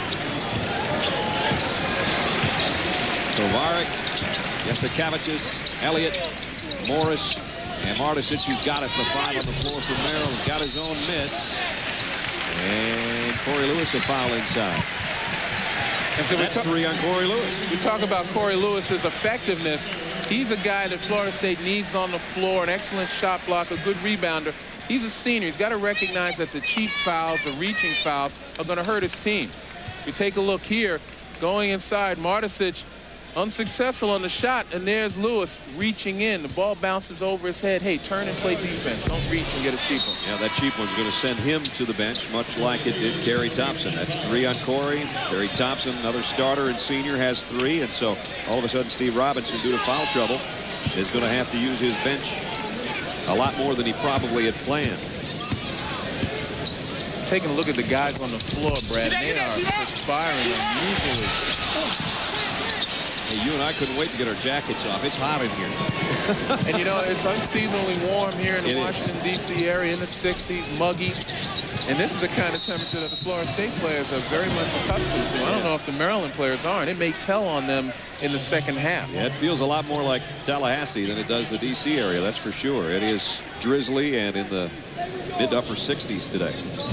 Kovarik, Jasikevičius, Elliott, Morris, and Martisic, who's got it, the 5 on the floor for Maryland, got his own miss. And Corey Lewis a foul inside. And so that's 3 on Corey Lewis. We talk about Corey Lewis's effectiveness. He's a guy that Florida State needs on the floor, an excellent shot blocker, good rebounder. He's a senior. He's got to recognize that the cheap fouls, the reaching fouls, are going to hurt his team. You take a look here, going inside, Martisic unsuccessful on the shot, and there's Lewis reaching in. The ball bounces over his head. Hey, turn and play defense. Don't reach and get a cheap one. Yeah, that cheap one's going to send him to the bench, much like it did Kerry Thompson. That's 3 on Corey. Kerry Thompson, another starter and senior, has 3. And so all of a sudden, Steve Robinson, due to foul trouble, is going to have to use his bench a lot more than he probably had planned. Taking a look at the guys on the floor, Brad, they are perspiring unusually. Hey, you and I couldn't wait to get our jackets off. It's hot in here. And, you know, it's unseasonably warm here in the Washington, D.C. area, in the 60s, muggy. And this is the kind of temperature that the Florida State players are very much accustomed to. I don't know if the Maryland players are, and it may tell on them in the second half. Yeah, it feels a lot more like Tallahassee than it does the D.C. area, that's for sure. It is drizzly and in the mid to upper 60s today.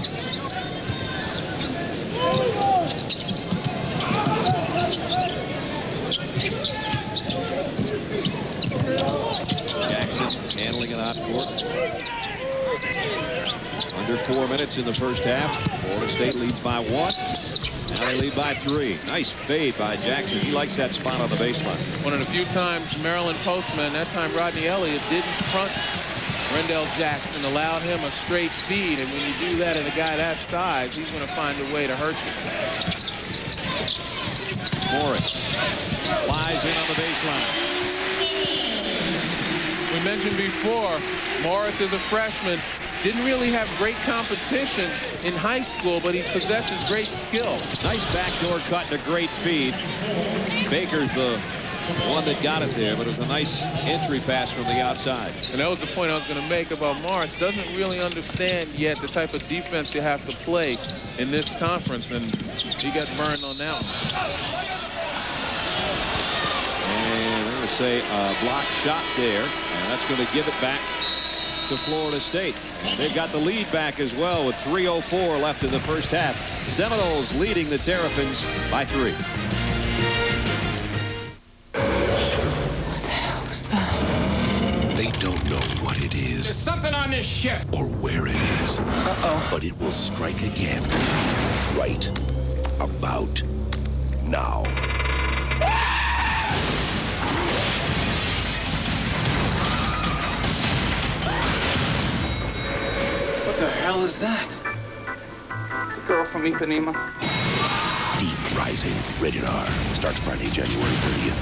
Jackson handling it out court. Under 4 minutes in the first half. Florida State leads by 1. Now they lead by 3. Nice fade by Jackson. He likes that spot on the baseline. One of the few times Maryland postman, that time Rodney Elliott, didn't front Rendell Jackson, allowed him a straight feed. And when you do that at a guy that size, he's going to find a way to hurt you. Morris flies in on the baseline. We mentioned before, Morris is a freshman. Didn't really have great competition in high school, but he possesses great skill. Nice backdoor cut and a great feed. Baker's the one that got it there, but it was a nice entry pass from the outside. And that was the point I was going to make about Morris. Doesn't really understand yet the type of defense you have to play in this conference, and he got burned on that one. And we're going to say a block shot there, and that's going to give it back to Florida State. And they've got the lead back as well with 3:04 left in the first half. Seminoles leading the Terrapins by 3. They don't know what it is. There's something on this ship. Or where it is. Uh-oh. But it will strike again. Right about now. What the hell is that? The girl from Ipanema. Deep Rising. Rated R. Starts Friday, January 30th.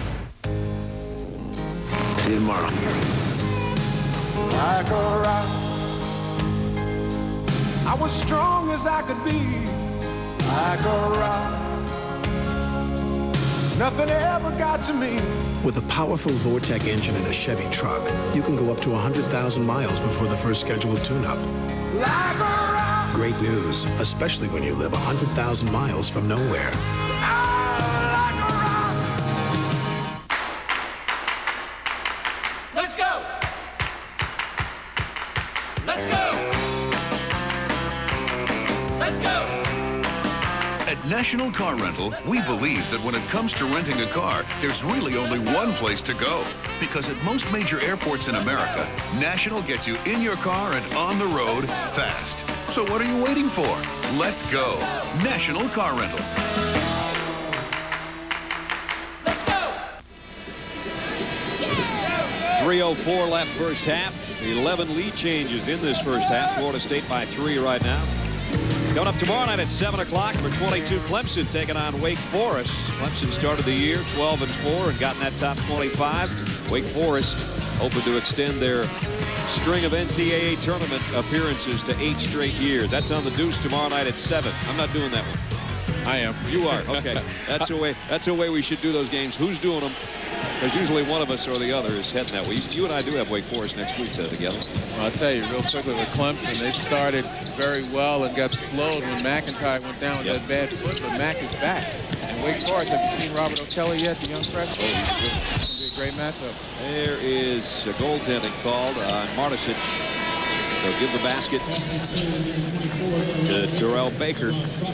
See you tomorrow. Like a rock I was strong as I could be, like a rock. Nothing ever got to me. With a powerful Vortec engine in a Chevy truck, you can go up to 100,000 miles before the first scheduled tune-up. Like a rock. Great news, especially when you live 100,000 miles from nowhere. Let's go! Let's go! Let's go! At National Car Rental, we believe that when it comes to renting a car, there's really only one place to go. Because at most major airports in America, National gets you in your car and on the road fast. So what are you waiting for? Let's go. National Car Rental. Let's go! 3:04 left first half. 11 lead changes in this first half. Florida State by 3 right now. Coming up tomorrow night at 7 o'clock, number 22 Clemson taking on Wake Forest. Clemson started the year 12-4 and got in that top 25. Wake Forest hoping to extend their string of NCAA tournament appearances to 8 straight years. That's on the Deuce tomorrow night at 7. I'm not doing that one. I am. You are. Okay. That's the way we should do those games. Who's doing them? Because usually one of us or the other is heading that way. You and I do have Wake Forest next week together. Well, I'll tell you real quickly with Clemson, they started very well and got slowed when McIntyre went down with that bad foot, but Mac is back. And Wake Forest, have you seen Robert O'Kelly yet, the young freshman? Oh, he's good. It's going to be a great matchup. There is a goaltending called on Martisic. They'll give the basket to Terrell Baker.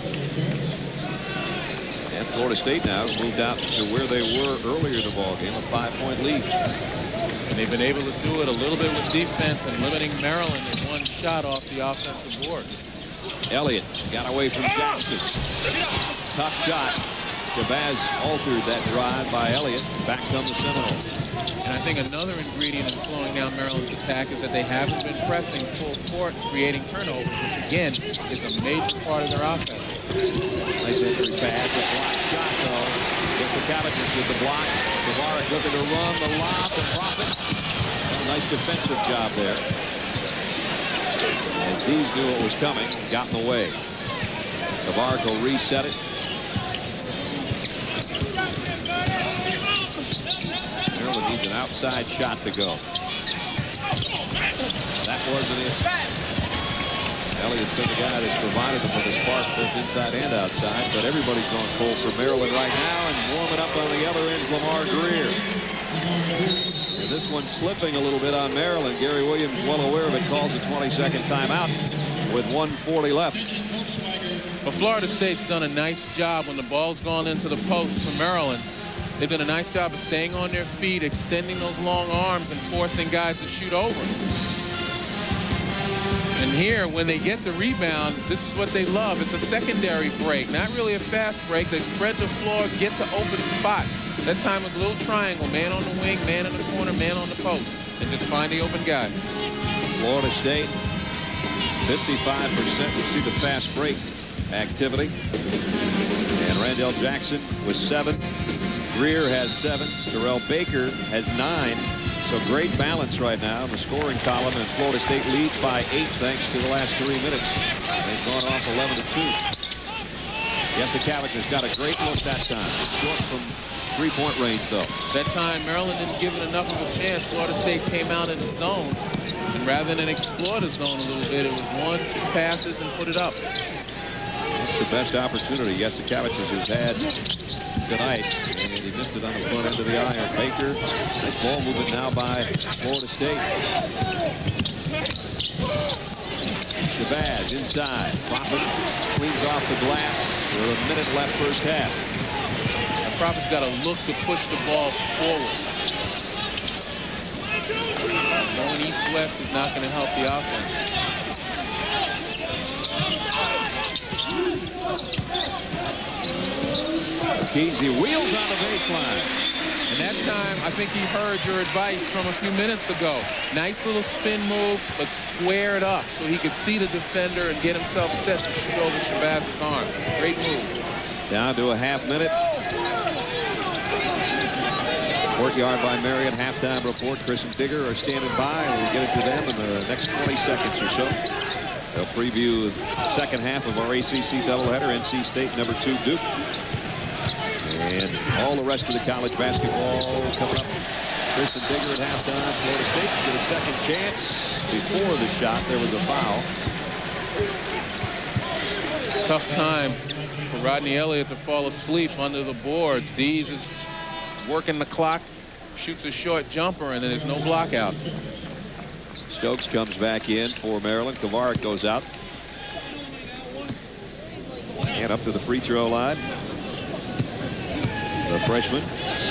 And Florida State now has moved out to where they were earlier in the ballgame, a 5-point lead. And they've been able to do it a little bit with defense and limiting Maryland in one shot off the offensive board. Elliott got away from Jackson. Tough shot. Shabazz altered that drive by Elliott. Back come the Seminoles. And I think another ingredient in slowing down Maryland's attack is that they haven't been pressing full court, creating turnovers, which again is a major part of their offense. Nice entry pass, a block shot though. Jasikavic with the block. Tavares looking to run the lob to Profit. Nice defensive job there. As Dees knew it was coming, got in the way. Tavares will reset it. Maryland needs an outside shot to go. That wasn't it. Elliott's been the guy that's provided them with a spark both inside and outside, but everybody's going cold for Maryland right now, and warming up on the other end, Lamar Greer. And this one's slipping a little bit on Maryland. Gary Williams, well aware of it, calls a 20-second timeout with 1:40 left. Well, Florida State's done a nice job when the ball's gone into the post for Maryland. They've done a nice job of staying on their feet, extending those long arms, and forcing guys to shoot over. And here, when they get the rebound, this is what they love. It's a secondary break, not really a fast break. They spread the floor, get to open spots. That time a little triangle, man on the wing, man in the corner, man on the post, and just find the open guy. Florida State, 55%. You see the fast break activity. And Randall Jackson with 7. Greer has 7. Terrell Baker has 9. So great balance right now in the scoring column, and Florida State leads by 8 thanks to the last 3 minutes. They've gone off 11-2. Jasikavic has got a great look that time. Short from 3-point range, though. That time, Maryland didn't give it enough of a chance. Florida State came out in the zone, and rather than explore the zone a little bit, it was 1-2 passes and put it up. It's the best opportunity Jasikavic has had tonight, and he missed it on the front end of the iron. Baker, nice ball movement now by Florida State. Shabazz inside. Profit cleans off the glass with a minute left first half. And Profit's got to look to push the ball forward. Going east-west is not going to help the offense. Kesey wheels on the baseline. And that time, I think he heard your advice from a few minutes ago. Nice little spin move, but square it up so he could see the defender and get himself set to shoot over Shabazz's arm. Great move. Down to a half minute. Courtyard by Marion. Halftime report. Chris and Digger are standing by, and we'll get it to them in the next 20 seconds or so. They'll preview the second half of our ACC doubleheader, NC State #2 Duke. And all the rest of the college basketball coming up. Kristen Digger at halftime. Florida State get a second chance. Before the shot, there was a foul. Tough time for Rodney Elliott to fall asleep under the boards. Dees is working the clock, shoots a short jumper, and then there's no block out. Stokes comes back in for Maryland. Kovarik goes out. And up to the free throw line. The freshman,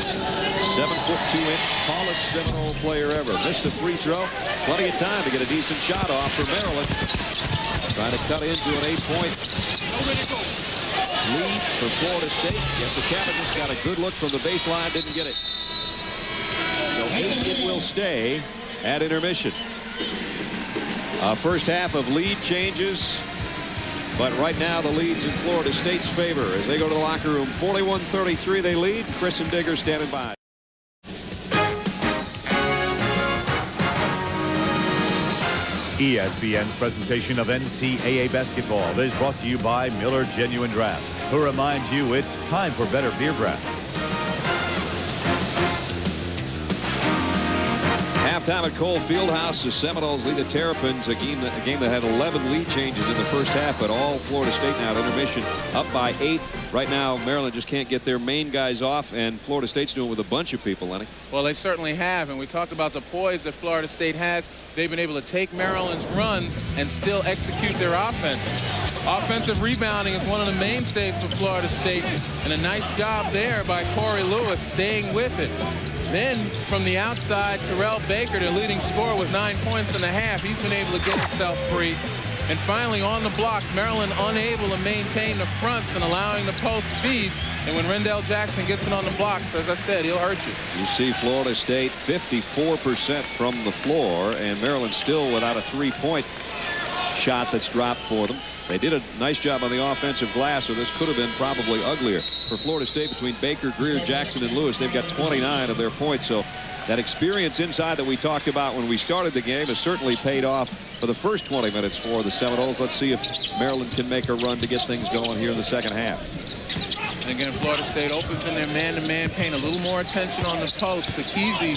7'2" tallest Seminole player ever. Missed the free throw. Plenty of time to get a decent shot off for Maryland. Trying to cut into an 8-point lead for Florida State. Jasikavic got a good look from the baseline, didn't get it. So 8 it will stay at intermission. First half of lead changes. But right now the lead's in Florida State's favor as they go to the locker room. 41-33 they lead. Kristen Digger standing by. ESPN's presentation of NCAA basketball is brought to you by Miller Genuine Draft, who reminds you it's time for better beer draft. Halftime at Cole Fieldhouse, the Seminoles lead the Terrapins, a game that had 11 lead changes in the first half, but all Florida State now at intermission up by 8. Right now, Maryland just can't get their main guys off, and Florida State's doing it with a bunch of people, Lenny. Well, they certainly have, and we talked about the poise that Florida State has. They've been able to take Maryland's runs and still execute their offense. Offensive rebounding is one of the mainstays for Florida State, and a nice job there by Corey Lewis staying with it. Then from the outside, Terrell Baker, the leading scorer with 9 points in the half. He's been able to get himself free. And finally on the blocks, Maryland unable to maintain the fronts and allowing the post feeds. And when Rendell Jackson gets it on the blocks, as I said, he'll hurt you. You see Florida State 54% from the floor, and Maryland still without a 3-point shot that's dropped for them. They did a nice job on the offensive glass, so this could have been probably uglier. For Florida State, between Baker, Greer, Jackson, and Lewis, they've got 29 of their points. So that experience inside that we talked about when we started the game has certainly paid off for the first 20 minutes for the Seminoles. Let's see if Maryland can make a run to get things going here in the second half. And again, Florida State opens in their man-to-man paint. A little more attention on the post. The Kesey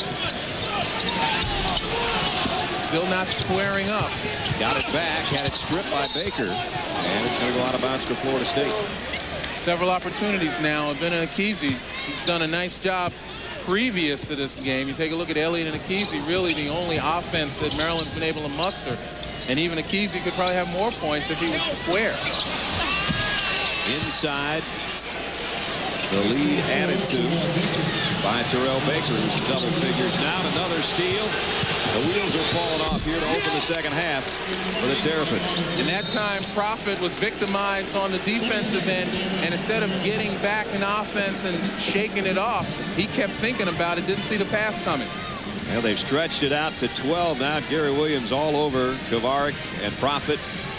still not squaring up. Got it back, had it stripped by Baker, and it's going to go out of bounds to Florida State. Several opportunities now. Abena Kesey, he's done a nice job previous to this game. You take a look at Elliott and Kesey, really the only offense that Maryland's been able to muster. And even Kesey could probably have more points if he was square. Inside, the lead added to by Terrell Baker, who's double figures now. Another steal. The wheels are falling off here to open the second half for the Terrapins. And that time, Profit was victimized on the defensive end, and instead of getting back in offense and shaking it off, he kept thinking about it, didn't see the pass coming. Well, they've stretched it out to 12 now. Gary Williams all over Kovarik and Profit.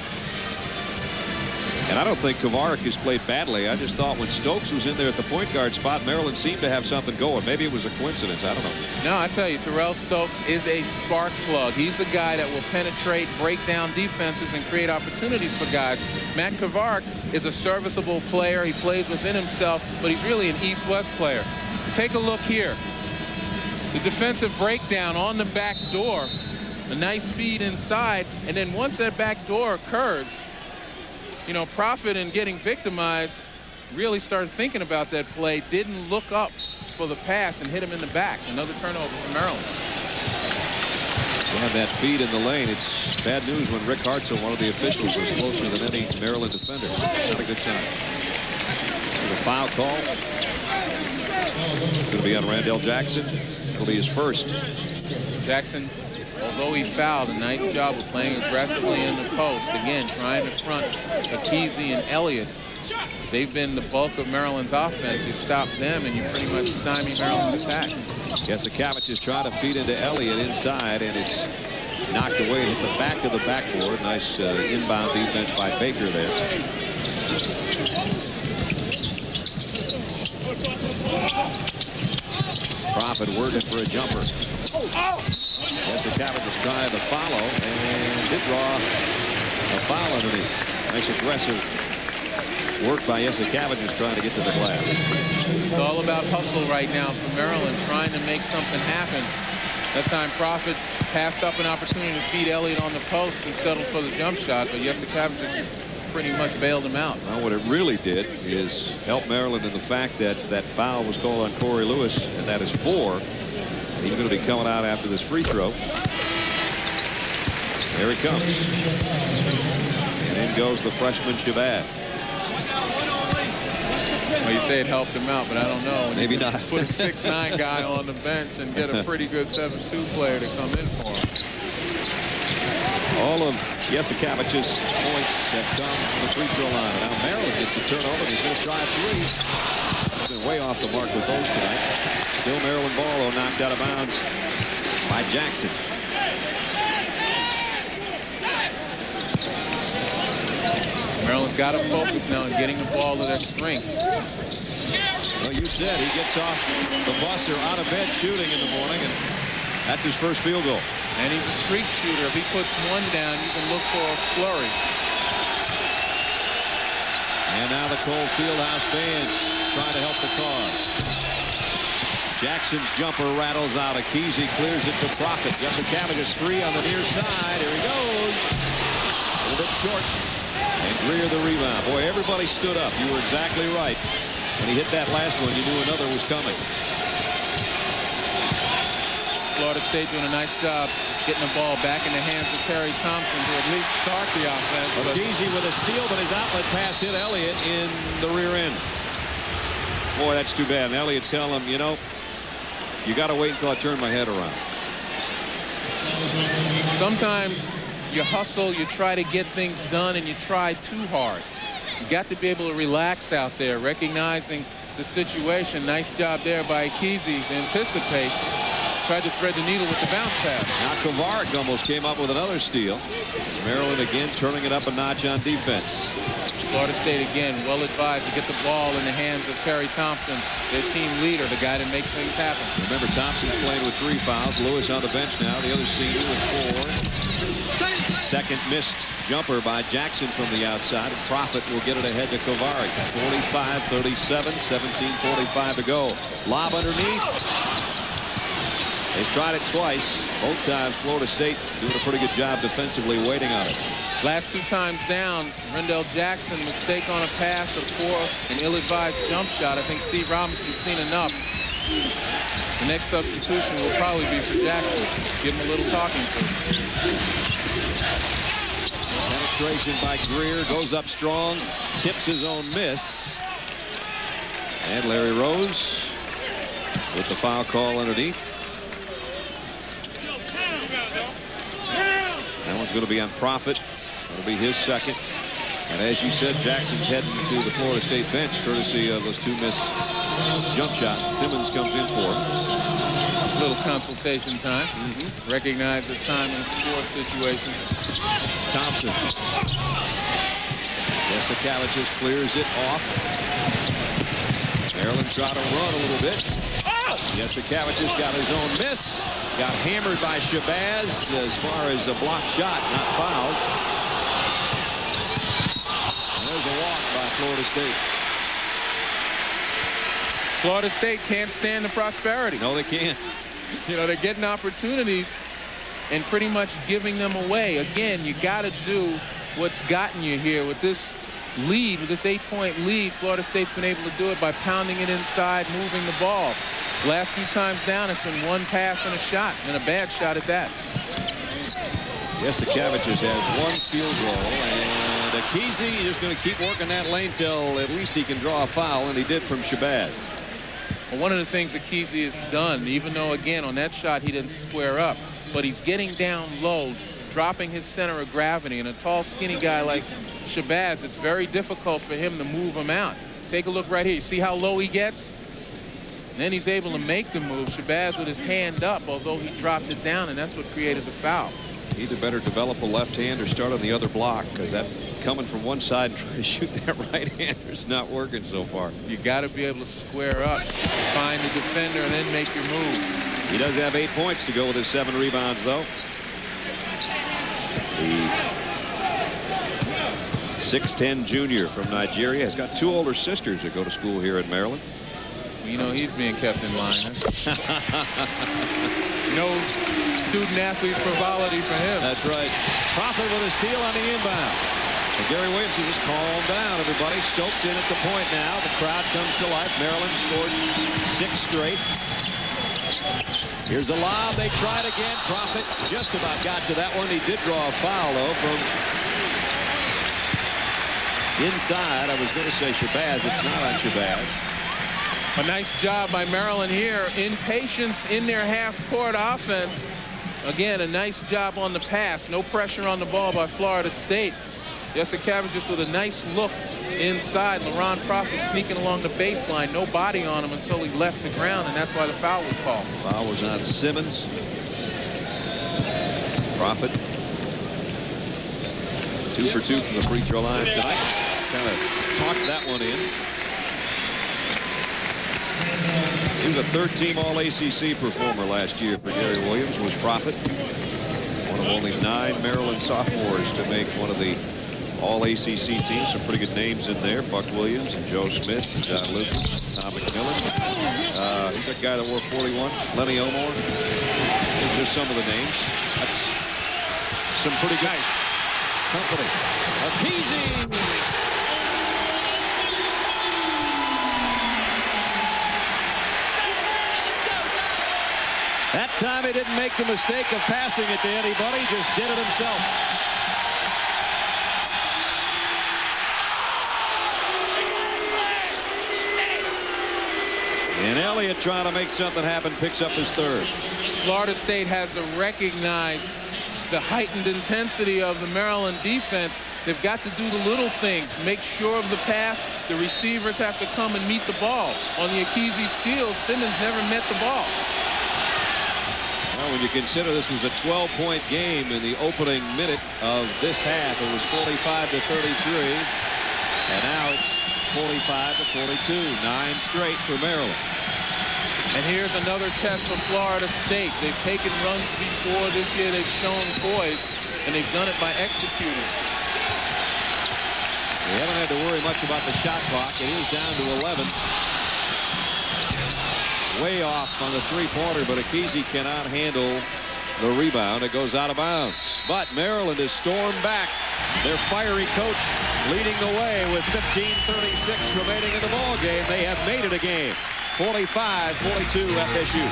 And I don't think Kovarik has played badly. I just thought when Stokes was in there at the point guard spot, Maryland seemed to have something going. Maybe it was a coincidence. I don't know. No, I tell you, Terrell Stokes is a spark plug. He's a guy that will penetrate, break down defenses, and create opportunities for guys. Matt Kovarik is a serviceable player. He plays within himself, but he's really an East-West player. Take a look here. The defensive breakdown on the back door. A nice feed inside, and then once that back door occurs, you know, Profit in getting victimized really started thinking about that play, didn't look up for the pass and hit him in the back. Another turnover for Maryland. Yeah, that feed in the lane. It's bad news when Rick Hartzell, one of the officials, was closer than any Maryland defender. Not a good sign. The foul call. It's going to be on Rendell Jackson. It'll be his first. Jackson, although he fouled, a nice job of playing aggressively in the post. Again, trying to front Kesey and Elliott. They've been the bulk of Maryland's offense. You stop them and you pretty much stymie Maryland's attack. Jasikavic is trying to feed into Elliott inside, and it's knocked away and hit the back of the backboard. Nice inbound defense by Baker there. Profit working for a jumper. Jasikavic is trying to follow and did draw A foul underneath. Nice aggressive work by Jasikevičius trying to get to the glass. It's all about hustle right now for Maryland, trying to make something happen. That time Profit passed up an opportunity to feed Elliott on the post and settled for the jump shot, but Jasikevičius pretty much bailed him out. Well, what it really did is help Maryland in the fact that that foul was called on Corey Lewis, and that is 4. And he's going to be coming out after this free throw. There he comes. And in goes the freshman Shabazz. Well, you say it helped him out, but I don't know. Maybe not. Put a 6'9" guy on the bench and get a pretty good 7'2" player to come in for him. All of Jasikevičius' points have come from the free throw line. Now Maryland gets a turnover. He's going to try 3. He's been way off the mark with those tonight. Still Maryland ball, though, knocked out of bounds by Jackson. Maryland's got to focus now on getting the ball to their strength. Well, you said he gets off the bus or out of bed shooting in the morning, and that's his first field goal. And he's a streak shooter. If he puts one down, you can look for a flurry. And now the Cole Fieldhouse fans trying to help the cause. Jackson's jumper rattles out. Akese clears it to Profit. Jasikevičius 3 on the near side. Here he goes. A little bit short. And Greer the rebound. Boy, everybody stood up. You were exactly right. When he hit that last one, you knew another was coming. Florida State doing a nice job getting the ball back in the hands of Terry Thompson to at least start the offense. Akese with a steal, but his outlet pass hit Elliott in the rear end. Boy, that's too bad. And Elliott's telling him, you know, you got to wait until I turn my head around. Sometimes you hustle, you try to get things done, and you try too hard. You got to be able to relax out there, recognizing the situation. Nice job there by Akese to anticipate. Tried to thread the needle with the bounce pass. Now Kovarik almost came up with another steal. Maryland again turning it up a notch on defense. Florida State again well advised to get the ball in the hands of Terry Thompson, their team leader, the guy that makes things happen. Remember, Thompson's playing with 3 fouls. Lewis on the bench now, the other senior with 4. Second missed jumper by Jackson from the outside. And Profit will get it ahead to Kovarik. 45-37, 17:45 to go. Lob underneath. They tried it twice. Both times Florida State doing a pretty good job defensively waiting on it. Last 2 times down, Rendell Jackson mistake on a pass, a poor and ill-advised jump shot. I think Steve Robinson's seen enough. The next substitution will probably be for Jackson. Give him a little talking to. Penetration by Greer, goes up strong, tips his own miss. And Larry Rose with the foul call underneath. That one's going to be on Profit. That'll be his second. And as you said, Jackson's heading to the Florida State bench, courtesy of those 2 missed jump shots. Simmons comes in for him. A little consultation time. Recognize the time in a score situation. Thompson. Jasikevičius clears it off. Maryland tried to run a little bit. Jasikevičius got his own miss. Got hammered by Shabazz as far as a blocked shot, not fouled. And there's a walk by Florida State. Florida State can't stand the prosperity. No, they can't. You know, they're getting opportunities and pretty much giving them away. Again, you got to do what's gotten you here with this lead, with this 8-point lead. Florida State's been able to do it by pounding it inside, moving the ball. Last 2 times down, it's been 1 pass and a shot, and a bad shot at that. Jasikevičius has 1 field goal, and Akese is going to keep working that lane till at least he can draw a foul, and he did from Shabazz. Well, one of the things Akese has done, even though, again, on that shot he didn't square up, but he's getting down low, dropping his center of gravity, and a tall, skinny guy like Shabazz, it's very difficult for him to move him out. Take a look right here. You see how low he gets? And then he's able to make the move. Shabazz with his hand up, although he dropped it down, and that's what created the foul. Either better develop a left hand or start on the other block, because that coming from one side and trying to shoot that right hander is not working so far. You got to be able to square up, find the defender, and then make your move. He does have 8 points to go with his 7 rebounds, though. The 6'10" junior from Nigeria. Has got 2 older sisters that go to school here in Maryland. You know he's being kept in line. Huh? No student-athlete frivolity for him. That's right. Profit with a steal on the inbound. And Gary Williamson just calm down, everybody. Stokes in at the point now. The crowd comes to life. Maryland scored 6 straight. Here's a lob. They tried again. Profit just about got to that one. He did draw a foul, though, from inside. I was going to say Shabazz. It's not on Shabazz. A nice job by Maryland here. Impatience in their half-court offense. Again, a nice job on the pass. No pressure on the ball by Florida State. Jesse Cavagis with a nice look inside. LaRon Profit sneaking along the baseline. No body on him until he left the ground, and that's why the foul was called. Foul was on Simmons. Profit 2 for 2 from the free throw line tonight. Kind of talked that one in. He was a 3rd-team All-ACC performer last year for Gary Williams. Was Profit, one of only 9 Maryland sophomores to make one of the All-ACC teams. Some pretty good names in there. Buck Williams and Joe Smith, and John Lucas, Tom McMillan. He's that guy that wore 41. Lenny Elmore. Those are just some of the names. That's some pretty good company. Akizi. That time he didn't make the mistake of passing it to anybody, just did it himself. And Elliott, trying to make something happen, picks up his 3rd. Florida State has to recognize the heightened intensity of the Maryland defense. They've got to do the little things, make sure of the pass. The receivers have to come and meet the ball. On the Akizi steal, Simmons never met the ball. Well, when you consider this was a 12-point game in the opening minute of this half, it was 45-33, and now it's 45-42. 9 straight for Maryland. And here's another test for Florida State. They've taken runs before this year. They've shown poise, and they've done it by executing. They haven't had to worry much about the shot clock. It is down to 11. Way off on the 3-pointer, but Akizi cannot handle the rebound. It goes out of bounds. But Maryland has stormed back. Their fiery coach leading the way with 15:36 remaining in the ball game. They have made it a game. 45-42 FSU.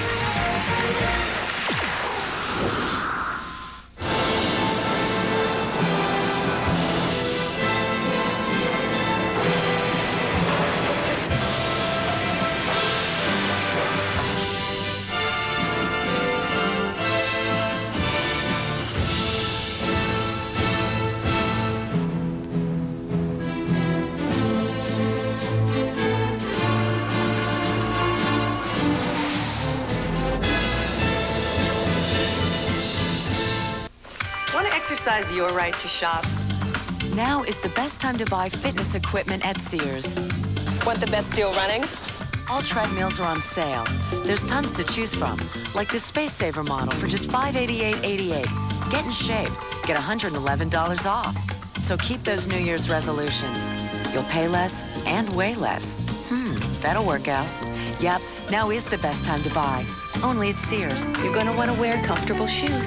Exercise your right to shop. Now is the best time to buy fitness equipment at Sears. Want the best deal running? All treadmills are on sale. There's tons to choose from, like the Space Saver model for just $588.88. Get in shape. Get $111 off. So keep those New Year's resolutions. You'll pay less and weigh less. That'll work out. Yep, now is the best time to buy. Only at Sears. You're going to want to wear comfortable shoes.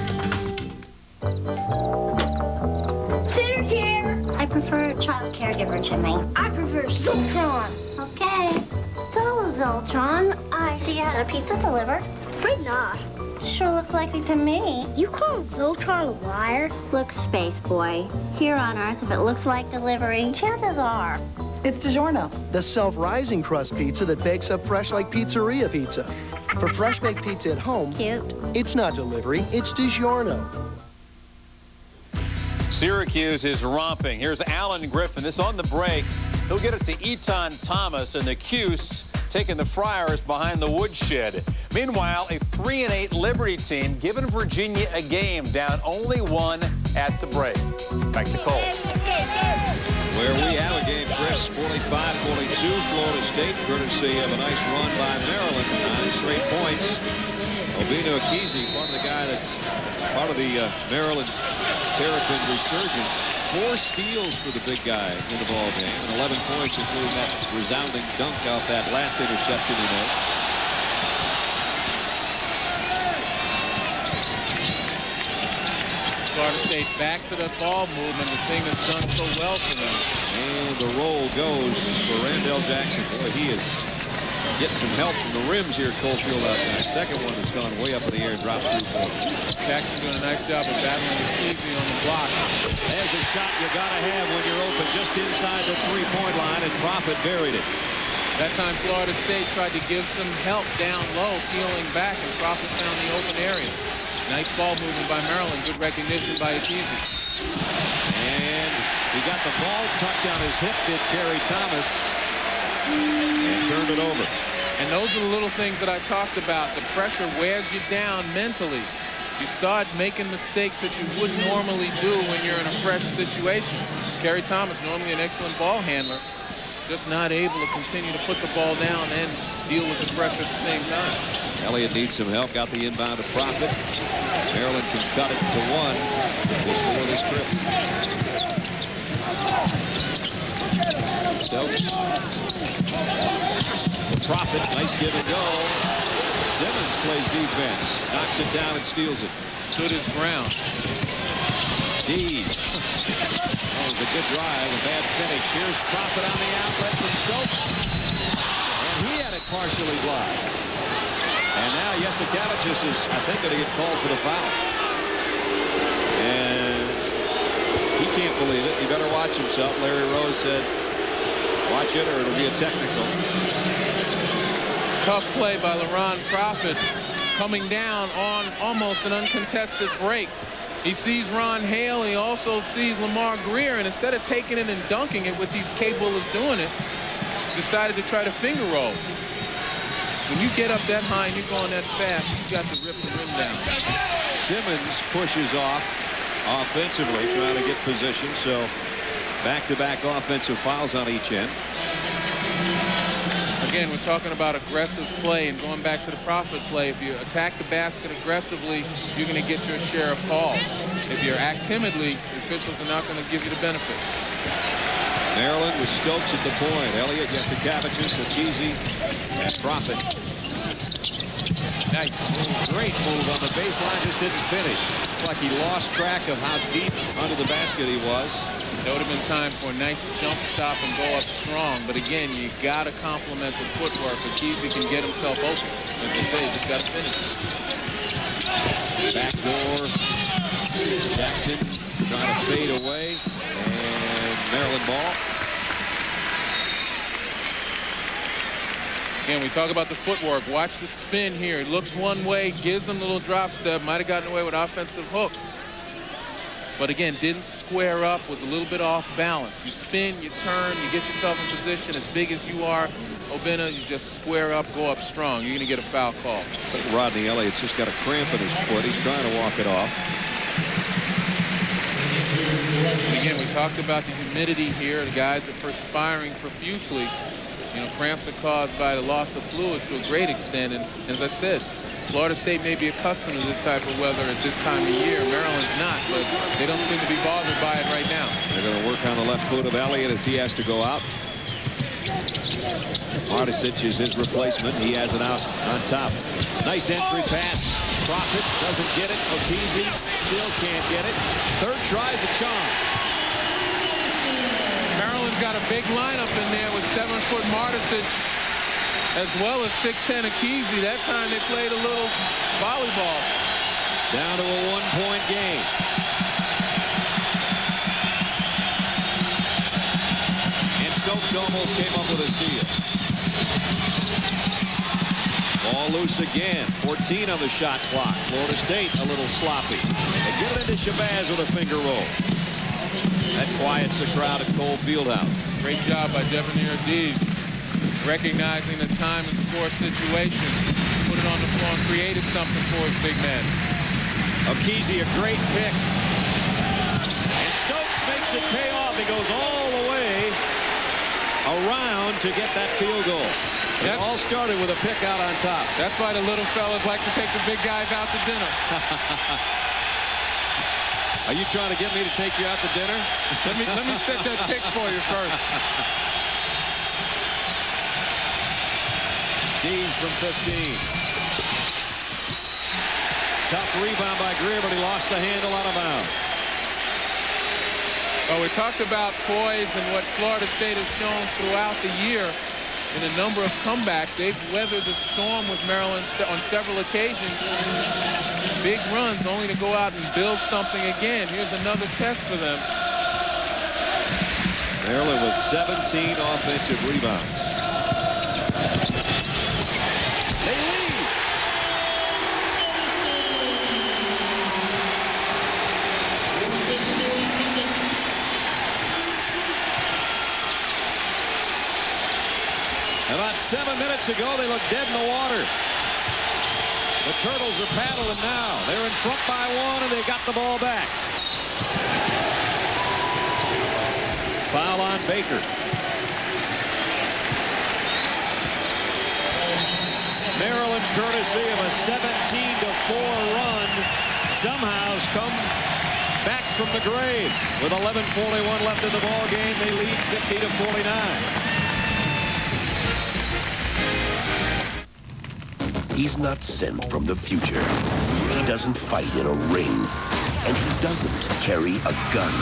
Sitter's here. I prefer a child caregiver, Jimmy. I prefer Zoltron. Okay. So, Zoltron, I see you had a pizza delivered. Afraid not. Sure looks likely to me. You call Zoltron a liar? Look, Space Boy. Here on Earth, if it looks like delivery, chances are. It's DiGiorno. The self-rising crust pizza that bakes up fresh like pizzeria pizza. For fresh baked pizza at home, cute. It's not delivery, it's DiGiorno. Syracuse is romping. Here's Alan Griffin. This on the break. He'll get it to Eton Thomas, and the Cuse taking the Friars behind the woodshed. Meanwhile, a 3-8 Liberty team giving Virginia a game, down only 1 at the break. Back to Cole. Where we have a game, Chris, 45-42, Florida State, courtesy of a nice run by Maryland. 9 straight points. Obino Akizi, part of the guy that's part of the Maryland Terrapin resurgence. 4 steals for the big guy in the ball game, and 11 points, including that resounding dunk off that last interception he made. Florida State back to the ball movement, the thing that's done so well for them. And the roll goes for Randell Jackson. Boy, he is getting some help from the rims here at Coalfield outside. Second one has gone way up in the air and dropped through for him. Jackson doing a nice job of battling with Easy on the block. There's a shot you got to have when you're open just inside the three-point line, and Profit buried it. That time Florida State tried to give some help down low, peeling back, and Profit found the open area. Nice ball movement by Maryland. Good recognition by Easy. And he got the ball tucked on his hip, did Kerry Thomas, and turned it over. And those are the little things that I talked about. The pressure wears you down mentally. You start making mistakes that you wouldn't normally do when you're in a fresh situation. Kerry Thomas, normally an excellent ball handler, just not able to continue to put the ball down and deal with the pressure at the same time. Elliott needs some help. Got the inbound to Profit. Maryland can cut it to 1 before this trip. Stokes. Profit, nice give and go. Simmons plays defense, knocks it down and steals it. Stood his ground. Dees. That was a good drive, a bad finish. Here's Profit on the outlet from Stokes. And he had it partially blocked. And now Yesikevicius is, I think, going to get called for the foul. And he can't believe it. He better watch himself. Larry Rose said, watch it or it'll be a technical. Tough play by LaRon Profit, coming down on almost an uncontested break. He sees Ron Hale. He also sees Lamar Greer, and instead of taking it and dunking it, which he's capable of doing it, decided to try to finger roll. When you get up that high and you're going that fast, you've got to rip the rim down. Simmons pushes off offensively, trying to get position. So back-to-back offensive fouls on each end. Again, we're talking about aggressive play, and going back to the Profit play, if you attack the basket aggressively, you're going to get your share of calls. If you act timidly, the officials are not going to give you the benefit. Maryland with Stokes at the point. Elliott, Yesikevicius, Akizi, and Profit. Nice. Great move on the baseline, just didn't finish. It's like he lost track of how deep under the basket he was. There would have been time for a nice jump stop and go up strong. But again, you got to compliment the footwork. Akizi can get himself open. As they say, just got to finish. Backdoor. Jackson trying to fade away. And Maryland ball. Again, we talk about the footwork. Watch the spin here. It looks one way, gives him a little drop step. Might have gotten away with offensive hook. But again, didn't square up, was a little bit off balance. You spin, you turn, you get yourself in position. As big as you are, Obinna, you just square up, go up strong. You're going to get a foul call. I think Rodney Elliott's just got a cramp in his foot. He's trying to walk it off. Again, we talked about the humidity here. The guys are perspiring profusely. You know, cramps are caused by the loss of fluids to a great extent. And as I said, Florida State may be accustomed to this type of weather at this time of year. Maryland's not, but they don't seem to be bothered by it right now. They're going to work on the left foot of Elliott as he has to go out. Marticic is his replacement. He has it out on top. Nice entry pass. Profit doesn't get it. Okeezy still can't get it. Third tries a charm. Maryland's got a big lineup in there with 7-foot Marticic as well as 6'10" Okeezy. That time they played a little volleyball. Down to a one-point game. And Stokes almost came up with a steal. Ball loose again. 14 on the shot clock. Florida State a little sloppy. They get it into Shabazz with a finger roll. That quiets the crowd at Cole Fieldhouse. Great job by Devenir Dees, recognizing the time and score situation. Put it on the floor and created something for his big man. Okeezy, a great pick. And Stokes makes it pay off. He goes all the way around to get that field goal. It all started with a pick out on top. That's why the little fellas like to take the big guys out to dinner. Are you trying to get me to take you out to dinner? let me set that pick for you first. Dees from 15. Tough rebound by Greer, but he lost the handle out of bounds. Well, we talked about poise and what Florida State has shown throughout the year in a number of comebacks. They've weathered the storm with Maryland on several occasions. Big runs only to go out and build something again. Here's another test for them. Maryland with 17 offensive rebounds. They lead. About 7 minutes ago, they looked dead in the water. The Turtles are paddling now. They're in front by 1, and they got the ball back. Foul on Baker. Maryland, courtesy of a 17-4 run, somehow has come back from the grave. With 11:41 left in the ball game, they lead 50-49. He's not sent from the future. He doesn't fight in a ring. And he doesn't carry a gun.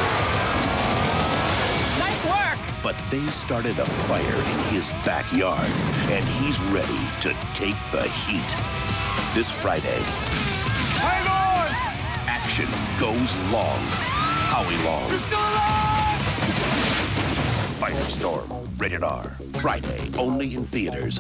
Nice work! But they started a fire in his backyard, and he's ready to take the heat. This Friday, Hang on! action goes long. Howie Long. You're still alive! Firestorm, rated R. Friday, only in theaters.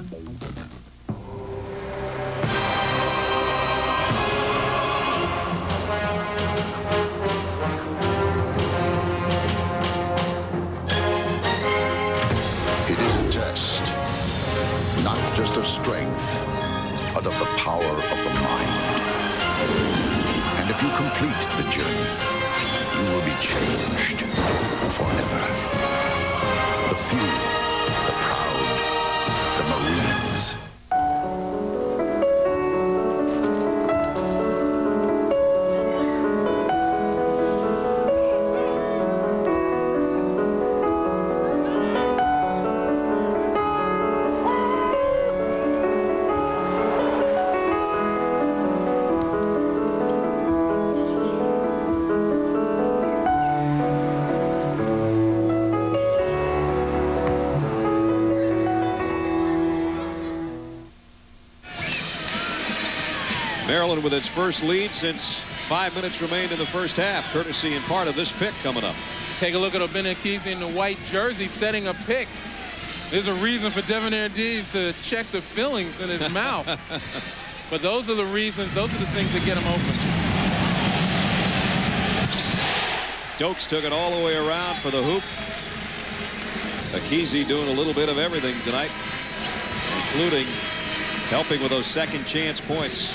Not just of strength, but of the power of the mind. And if you complete the journey, you will be changed forever. The few, the proud, the Marines. Maryland with its first lead since 5 minutes remained in the first half, courtesy in part of this pick coming up. Take a look at Obenekisi in the white jersey setting a pick. There's a reason for Devonair Dees to check the fillings in his mouth. But those are the reasons, those are the things that get him open. Stokes took it all the way around for the hoop. Akisi doing a little bit of everything tonight, including helping with those second chance points.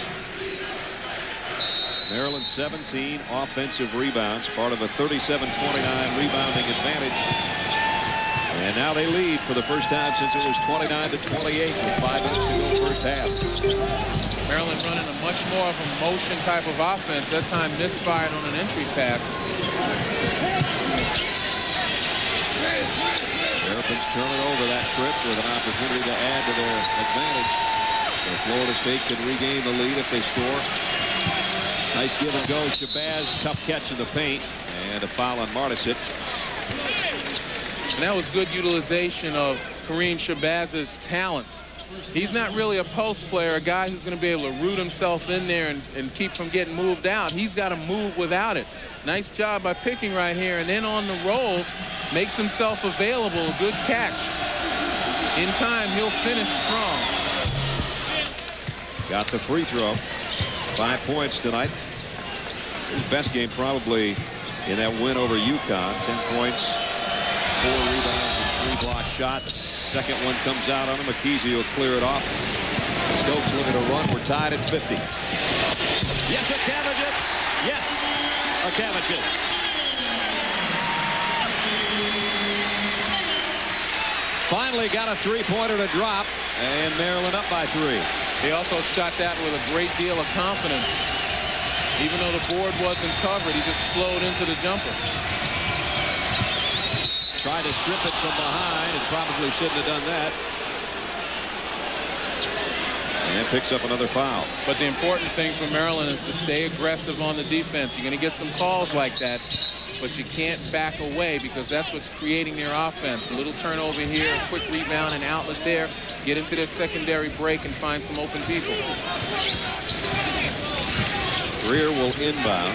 Maryland 17 offensive rebounds, part of a 37-29 rebounding advantage. And now they lead for the first time since it was 29-28 with 5 minutes to go first half. Maryland running a much more of a motion type of offense. That time misfired on an entry pass. Terrapins turn it over that trip with an opportunity to add to their advantage. So Florida State can regain the lead if they score. Nice give and go. Shabazz, tough catch in the paint, and a foul on Martisic. And that was good utilization of Kareem Shabazz's talents. He's not really a post player, a guy who's going to be able to root himself in there and keep from getting moved out. He's got to move without it. Nice job by picking right here, and then on the roll, makes himself available. A good catch. In time, he'll finish strong. Got the free throw. 5 points tonight. His best game probably in that win over UConn. 10 points, 4 rebounds, and 3 block shots. Second one comes out on him. Akisi will clear it off. Stokes looking to run. We're tied at 50. Yes, Akavicic. Yes, Akavicic. Finally got a three-pointer to drop, and Maryland up by 3. He also shot that with a great deal of confidence. Even though the board wasn't covered, he just flowed into the jumper. Tried to strip it from behind and probably shouldn't have done that. And picks up another foul. But the important thing for Maryland is to stay aggressive on the defense. You're going to get some calls like that, but you can't back away because that's what's creating their offense. A little turnover here, a quick rebound and outlet there. Get into their secondary break and find some open people. Greer will inbound.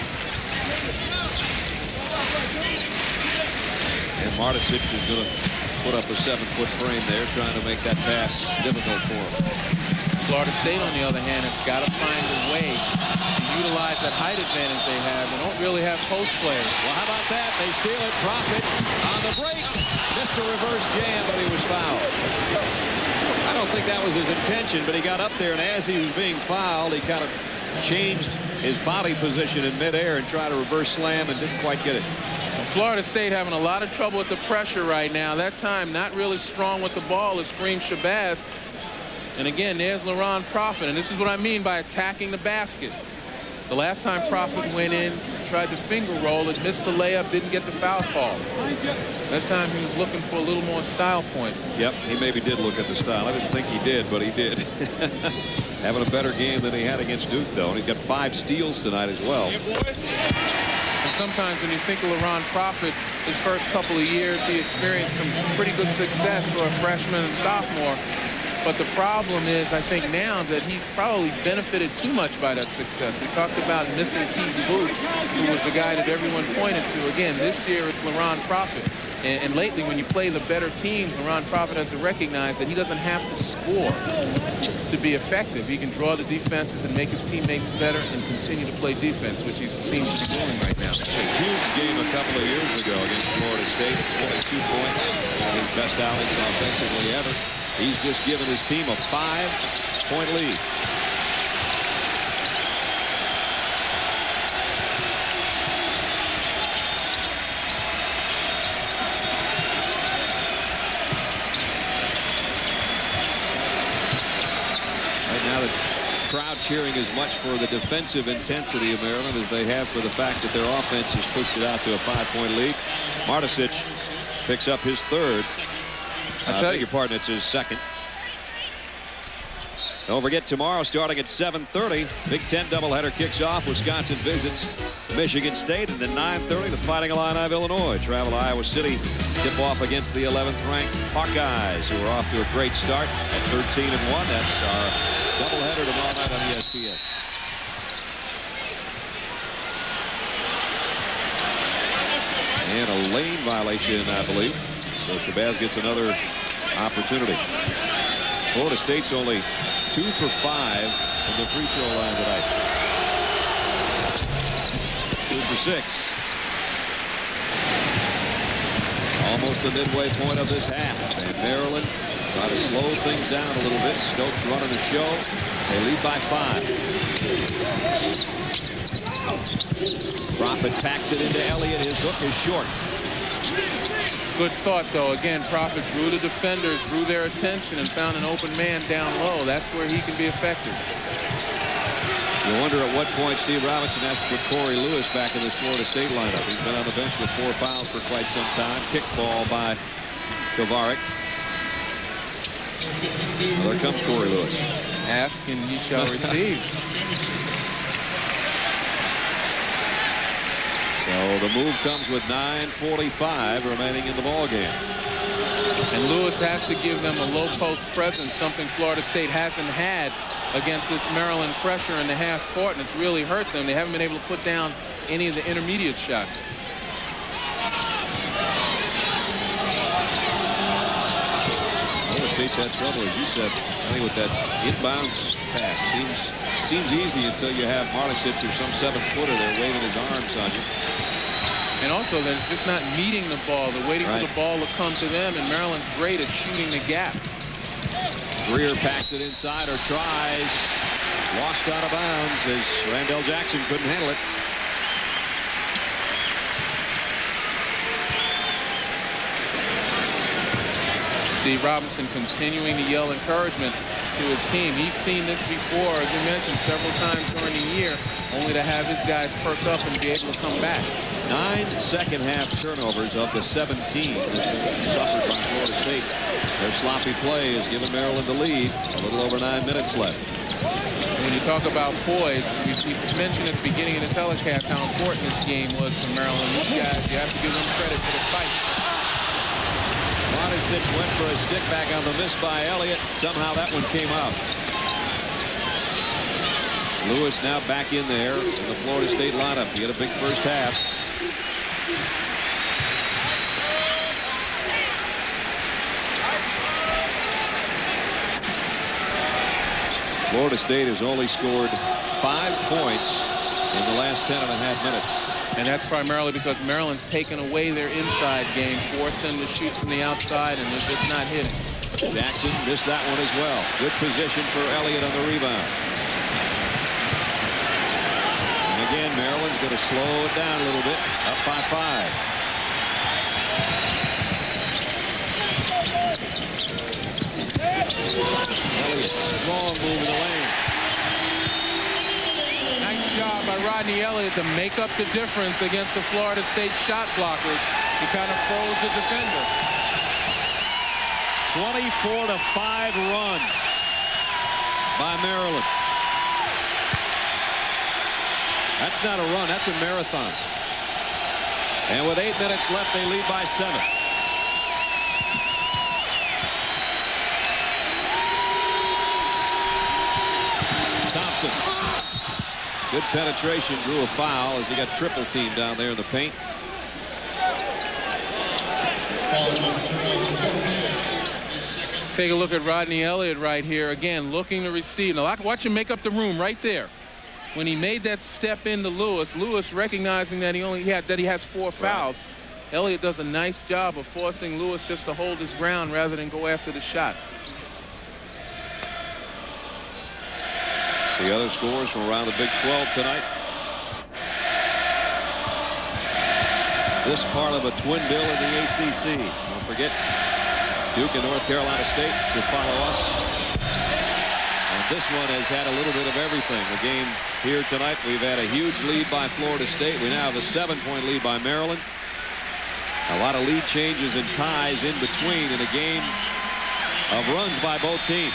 And Marticic is going to put up a 7-foot frame there, trying to make that pass difficult for him. Florida State, on the other hand, has got to find a way to utilize that height advantage they have. They don't really have post players. Well, how about that? They steal it. Profit on the break. Missed a reverse jam, but he was fouled. I don't think that was his intention, but he got up there, and as he was being fouled, he kind of changed his body position in midair and tried to reverse slam and didn't quite get it. Florida State having a lot of trouble with the pressure right now. That time not really strong with the ball is Kareem Shabazz. And again, there's LaRon Profit, and this is what I mean by attacking the basket. The last time Profit went in, tried to finger roll it, missed the layup, didn't get the foul call. That time he was looking for a little more style point. Yep, he maybe did look at the style. I didn't think he did, but he did. Having a better game than he had against Duke, though, and he's got 5 steals tonight as well. And sometimes when you think of LaRon Profit, his first couple of years, he experienced some pretty good success for a freshman and sophomore. But the problem is, I think now that he's probably benefited too much by that success. We talked about missing Pete Booth, who was the guy that everyone pointed to. Again, this year it's LaRon Profit. And lately, when you play the better teams, LaRon Profit has to recognize that he doesn't have to score to be effective. He can draw the defenses and make his teammates better and continue to play defense, which he seems to be doing right now. A huge game a couple of years ago against Florida State. 22 points. One of the best outings offensively ever. He's just given his team a 5-point lead. Right now the crowd cheering as much for the defensive intensity of Maryland as they have for the fact that their offense has pushed it out to a 5-point lead. Marticic picks up his 3rd. I tell your partner, it's his 2nd. Don't forget, tomorrow starting at 7:30, Big Ten doubleheader kicks off. Wisconsin visits Michigan State, and at 9:30, the Fighting Illini of Illinois travel to Iowa City, tip off against the 11th-ranked Hawkeyes, who are off to a great start at 13-1. That's our doubleheader tomorrow night on ESPN. And a lane violation, I believe. So Shabazz gets another opportunity. Florida State's only 2 for 5 from the free throw line tonight. 2 for 6. Almost the midway point of this half. And Maryland try to slow things down a little bit. Stokes running the show. They lead by 5. Profit packs it into Elliott. His hook is short. Good thought, though. Again, Profit drew the defenders, drew their attention, and found an open man down low. That's where he can be effective. You wonder at what point Steve Robinson has to put Corey Lewis back in this Florida State lineup. He's been on the bench with 4 fouls for quite some time. Kick ball by Kovarik. Well, there comes Corey Lewis. Ask and ye shall receive. So the move comes with 9:45 remaining in the ballgame. And Lewis has to give them a low post presence, something Florida State hasn't had against this Maryland pressure in the half court, and it's really hurt them. They haven't been able to put down any of the intermediate shots. Florida State's had trouble, as you said, I think, with that inbounds pass. Seems easy until you have Marticic or some 7-footer there waving his arms on you. And also, they're just not meeting the ball. They're waiting for the ball to come to them, and Maryland's great at shooting the gap. Greer packs it inside or tries. Lost out of bounds as Randell Jackson couldn't handle it. Steve Robinson continuing to yell encouragement. to his team. He's seen this before, as you mentioned, several times during the year, only to have his guys perk up and be able to come back. 9 second-half turnovers of the 17 suffered by Florida State. Their sloppy play has given Maryland the lead. A little over 9 minutes left. When you talk about poise, we mentioned at the beginning of the telecast how important this game was for Maryland. These guys, you have to give them credit for the fight. Monicic went for a stick back on the miss by Elliott. Somehow that one came out. Lewis now back in there in the Florida State lineup. He had a big first half. Florida State has only scored 5 points in the last 10.5 minutes. And that's primarily because Maryland's taken away their inside game, forced them to shoot from the outside, and they're just not hitting. Jackson missed that one as well. Good position for Elliott on the rebound. And again, Maryland's going to slow it down a little bit, up by 5. Elliott, strong move in the lane. Nice job by Rodney Elliott to make up the difference against the Florida State shot blockers. He kind of froze the defender. 24-5 run by Maryland. That's not a run, that's a marathon. And with 8 minutes left, they lead by 7. Thompson. Good penetration, drew a foul as he got triple teamed down there in the paint. Take a look at Rodney Elliott right here again, looking to receive. Now watch him make up the room right there. When he made that step into Lewis, Lewis recognizing that he has 4 fouls. Right. Elliott does a nice job of forcing Lewis just to hold his ground rather than go after the shot. See other scores from around the Big 12 tonight. This part of a twin bill in the ACC. Don't forget Duke and North Carolina State to follow us. And this one has had a little bit of everything. The game here tonight, we've had a huge lead by Florida State. We now have a 7-point lead by Maryland. A lot of lead changes and ties in between in a game of runs by both teams.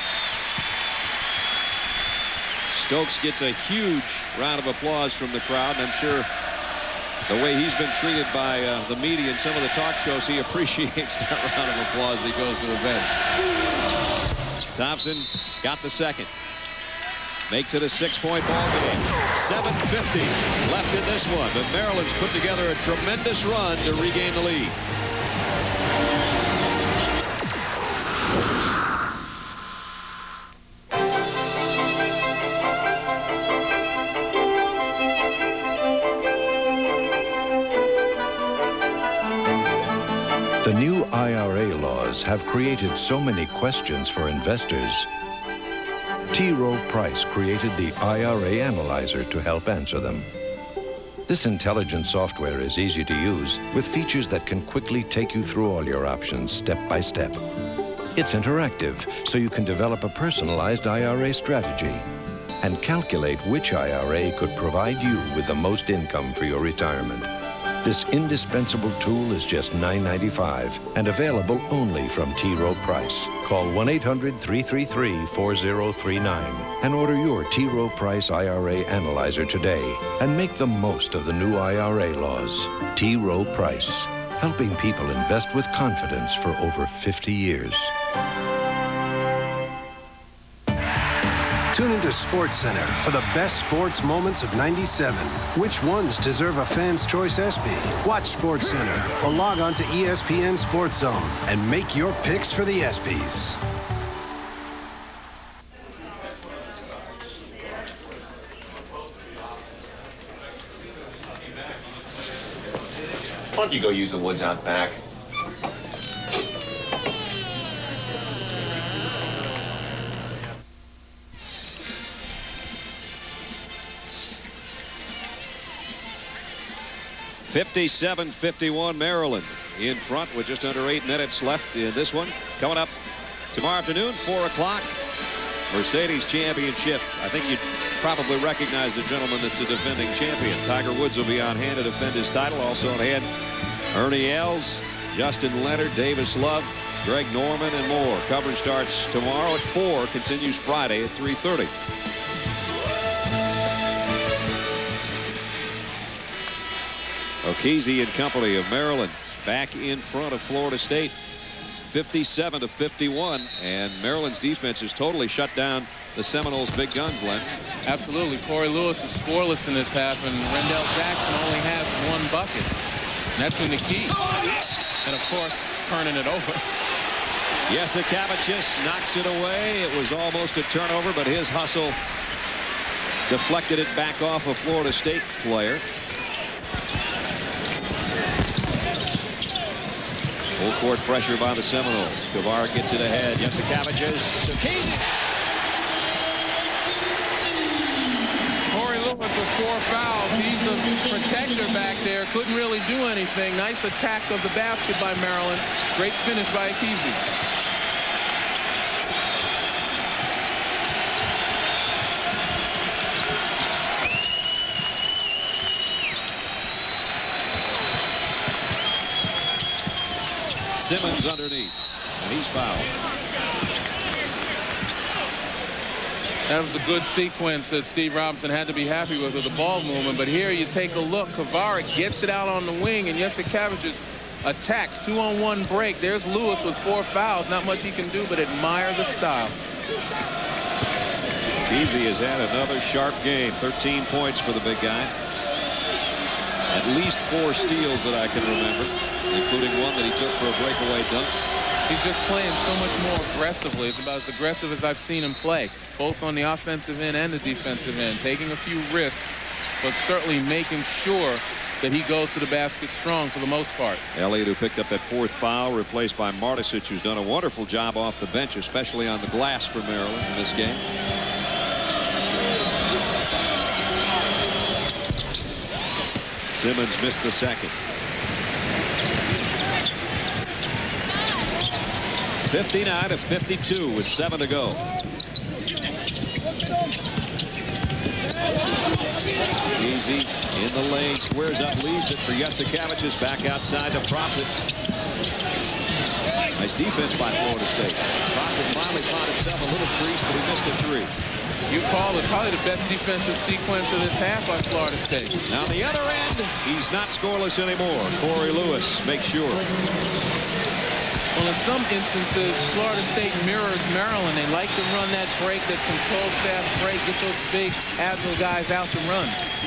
Stokes gets a huge round of applause from the crowd, and I'm sure the way he's been treated by the media and some of the talk shows, he appreciates that round of applause as he goes to the bench. Thompson got the second. Makes it a 6-point ball game. 7:50 left in this one, but Maryland's put together a tremendous run to regain the lead. The new IRA laws have created so many questions for investors. T. Rowe Price created the IRA Analyzer to help answer them. This intelligent software is easy to use with features that can quickly take you through all your options step by step. It's interactive, so you can develop a personalized IRA strategy and calculate which IRA could provide you with the most income for your retirement. This indispensable tool is just $9.95 and available only from T. Rowe Price. Call 1-800-333-4039 and order your T. Rowe Price IRA Analyzer today and make the most of the new IRA laws. T. Rowe Price, helping people invest with confidence for over 50 years. Tune into SportsCenter for the best sports moments of '97. Which ones deserve a fan's choice ESPY? Watch SportsCenter or log on to ESPN Sports Zone and make your picks for the ESPYs. Why don't you go use the woods out back? (57-51) Maryland in front with just under 8 minutes left in this one. Coming up tomorrow afternoon, 4 o'clock. Mercedes Championship. I think you'd probably recognize the gentleman that's the defending champion. Tiger Woods will be on hand to defend his title. Also on hand, Ernie Els, Justin Leonard, Davis Love, Greg Norman, and more. Coverage starts tomorrow at 4, continues Friday at 3:30. O'Keefe and company of Maryland back in front of Florida State, 57-51, and Maryland's defense has totally shut down the Seminoles' big guns, Len. Absolutely. Corey Lewis is scoreless in this half, and Rendell Jackson only has 1 bucket. And that's in the key. And, of course, turning it over. Jasikevičius knocks it away. It was almost a turnover, but his hustle deflected it back off a Florida State player. Full court pressure by the Seminoles. Guevara gets it ahead. Jasikevičius. Corey Lewis with 4 fouls. He's the protector back there. Couldn't really do anything. Nice attack of the basket by Maryland. Great finish by Akizi. Simmons underneath, and he's fouled. That was a good sequence that Steve Robinson had to be happy with the ball movement. But here you take a look. Guevara gets it out on the wing, and Jasikevičius attacks. 2-on-1 break. There's Lewis with 4 fouls. Not much he can do but admire the style. Easy has had another sharp game. 13 points for the big guy. At least 4 steals that I can remember, including one that he took for a breakaway dunk. He's just playing so much more aggressively. It's about as aggressive as I've seen him play, both on the offensive end and the defensive end. Taking a few risks, but certainly making sure that he goes to the basket strong for the most part. Elliott, who picked up that 4th foul, replaced by Martisic, who's done a wonderful job off the bench, especially on the glass for Maryland in this game. Simmons missed the second. 59-52 with 7 to go. Easy in the lane, squares up, leaves it for Jasikevičius, back outside to Profit. Nice defense by Florida State. Profit finally found himself a little crease, but he missed a 3. You call it probably the best defensive sequence of this half by Florida State. Now the other end, he's not scoreless anymore. Corey Lewis makes sure. Well, in some instances, Florida State mirrors Maryland. They like to run that break, that controlled fast break, get those big, agile guys out to run.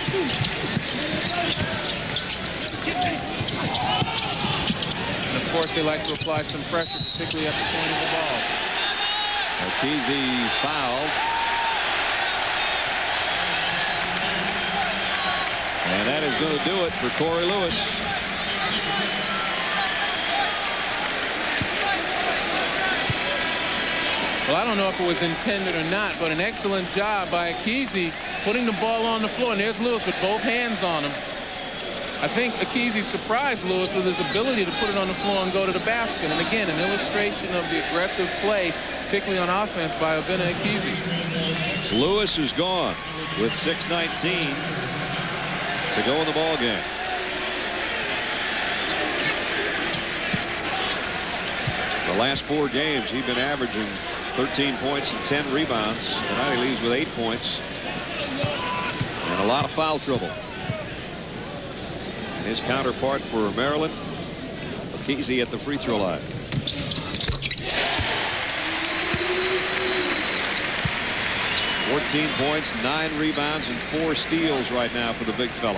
And of course, they like to apply some pressure, particularly at the point of the ball. O'Keefe fouled. And that is going to do it for Corey Lewis. Well, I don't know if it was intended or not, but an excellent job by Akizi putting the ball on the floor. And there's Lewis with both hands on him. I think Akizi surprised Lewis with his ability to put it on the floor and go to the basket. And again, an illustration of the aggressive play, particularly on offense, by Obinna Akizi. Lewis is gone with 6:19 to go in the ball game. The last 4 games, he's been averaging 13 points and 10 rebounds. Tonight he leaves with 8 points and a lot of foul trouble. And his counterpart for Maryland, Akizi at the free throw line. $14 points, 9 rebounds, and 4 steals right now for the big fella.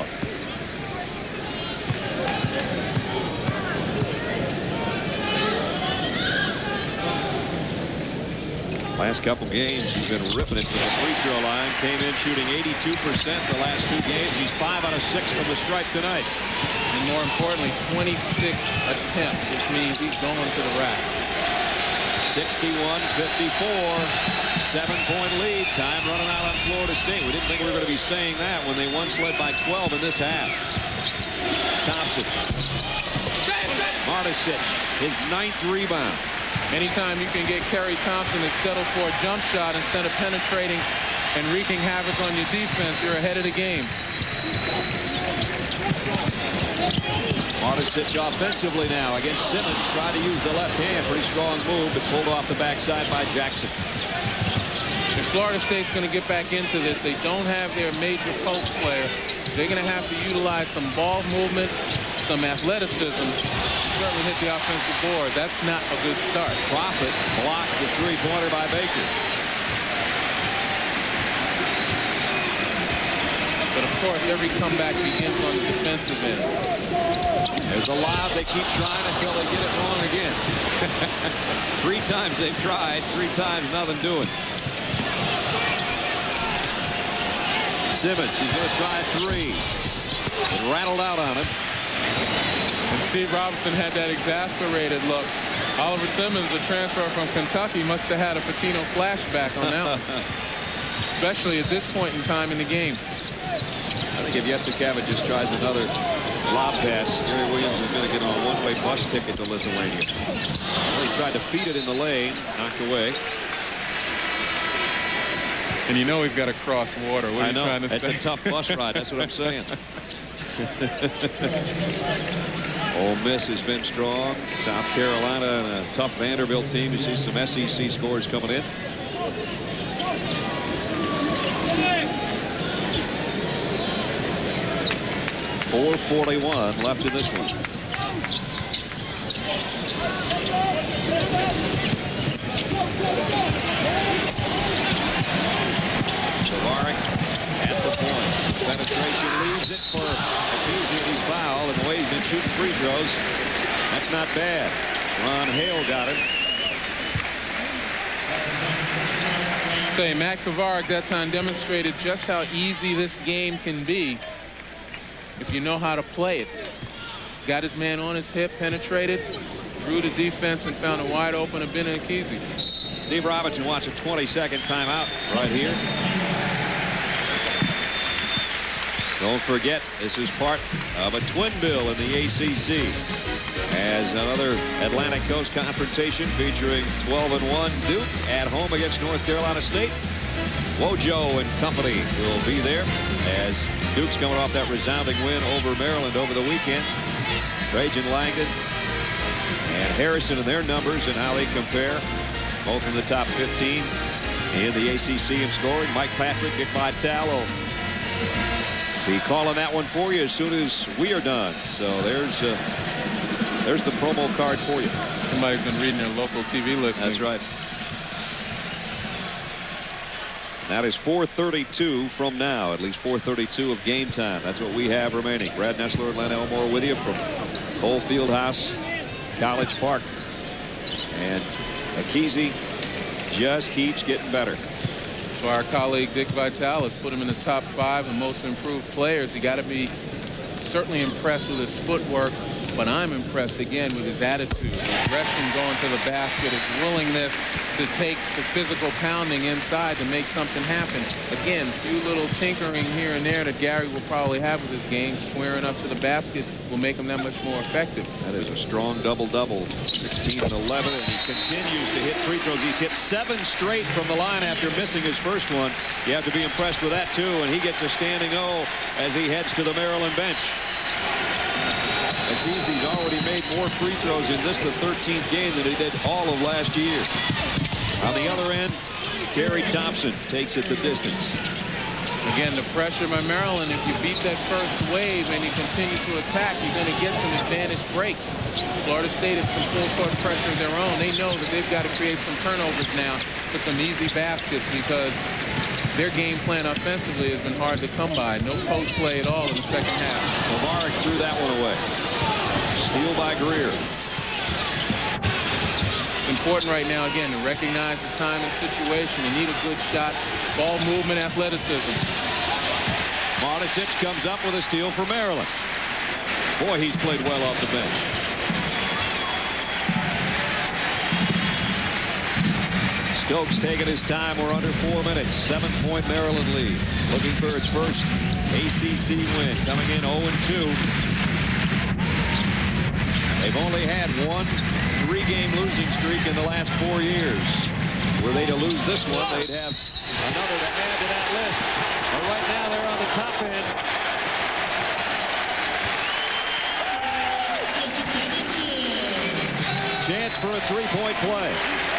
Last couple games, he's been ripping it from the free throw line. Came in shooting 82% the last 2 games. He's 5 out of 6 from the stripe tonight. And more importantly, 26 attempts, which means he's going to the rack. 61-54, 7-point lead. Time running out on Florida State. We didn't think we were going to be saying that when they once led by 12 in this half. Thompson. Martisic, his 9th rebound. Anytime you can get Kerry Thompson to settle for a jump shot instead of penetrating and wreaking havoc on your defense, you're ahead of the game. Marticic offensively now against Simmons. Tried to use the left hand. Pretty strong move, but pulled off the backside by Jackson. If Florida State's going to get back into this, they don't have their major post player. They're going to have to utilize some ball movement, some athleticism, certainly hit the offensive board. That's not a good start. Profit blocked the three-pointer by Baker. But of course, every comeback begins on the defensive end. There's a lob. They keep trying until they get it wrong again. 3 times they've tried. 3 times nothing doing. Simmons, he's going to try 3. It rattled out on him. And Steve Robinson had that exasperated look. Oliver Simmons, the transfer from Kentucky, must have had a Pitino flashback on that one. Especially at this point in time in the game. I think if Jasikevičius tries another lob pass, Gary Williams is going to get on a one-way bus ticket to Lithuania. Well, he tried to feed it in the lane, knocked away. And you know he's got to cross water. What are you trying to say? That's a tough bus ride. That's what I'm saying. Ole Miss has been strong. South Carolina and a tough Vanderbilt team. You see some SEC scores coming in. .441 left in this one. Kovarik at the point. Penetration leaves it for Akizi. He's fouled, and the way he's been shooting free throws, that's not bad. Ron Hale got it. Say, Matt Kovarik that time demonstrated just how easy this game can be if you know how to play it. Got his man on his hip, penetrated, drew the defense, and found a wide open Abena Akizi. Steve Robinson wants a 20-second timeout right here. Don't forget, this is part of a twin bill in the ACC. As another Atlantic Coast confrontation featuring 12-1 Duke at home against North Carolina State. Wojo and company will be there as Duke's coming off that resounding win over Maryland over the weekend. Trajan Langdon and Harrison and their numbers and how they compare. Both in the top 15 in the ACC in scoring. Mike Patrick, Dick Vitale will be calling that one for you as soon as we are done. So there's the promo card for you. Somebody's been reading their local TV list. That's right. That is 4:32 from now, at least 4:32 of game time. That's what we have remaining. Brad Nessler and Len Elmore with you from Cole Fieldhouse, College Park. And Akizi just keeps getting better. So our colleague Dick Vitale has put him in the top 5 of most improved players. You got to be certainly impressed with his footwork, but I'm impressed again with his attitude, his aggression going to the basket, his willingness to take the physical pounding inside to make something happen. Again, a few little tinkering here and there that Gary will probably have with his game. Squaring up to the basket will make him that much more effective. That is a strong double-double, 16 and 11, and he continues to hit free throws. He's hit 7 straight from the line after missing his first one. You have to be impressed with that, too, and he gets a standing O as he heads to the Maryland bench. Akizi's already made more free throws in this, the 13th game, than he did all of last year. On the other end, Kerry Thompson takes it the distance. Again, the pressure by Maryland, if you beat that first wave and you continue to attack, you're going to get some advantage breaks. Florida State has some full court pressure of their own. They know that they've got to create some turnovers now for some easy baskets because their game plan offensively has been hard to come by. No post play at all in the second half. Kovarik threw that one away. Steal by Greer. It's important right now, again, to recognize the time and situation. You need a good shot, ball movement, athleticism. Marticic comes up with a steal for Maryland. Boy, he's played well off the bench. Stokes taking his time. We're under 4 minutes. 7-point Maryland lead. Looking for its first ACC win. Coming in 0-2. They've only had 1 3-game losing streak in the last 4 years. Were they to lose this one, they'd have another to add to that list. But right now, they're on the top end. Chance for a 3-point play.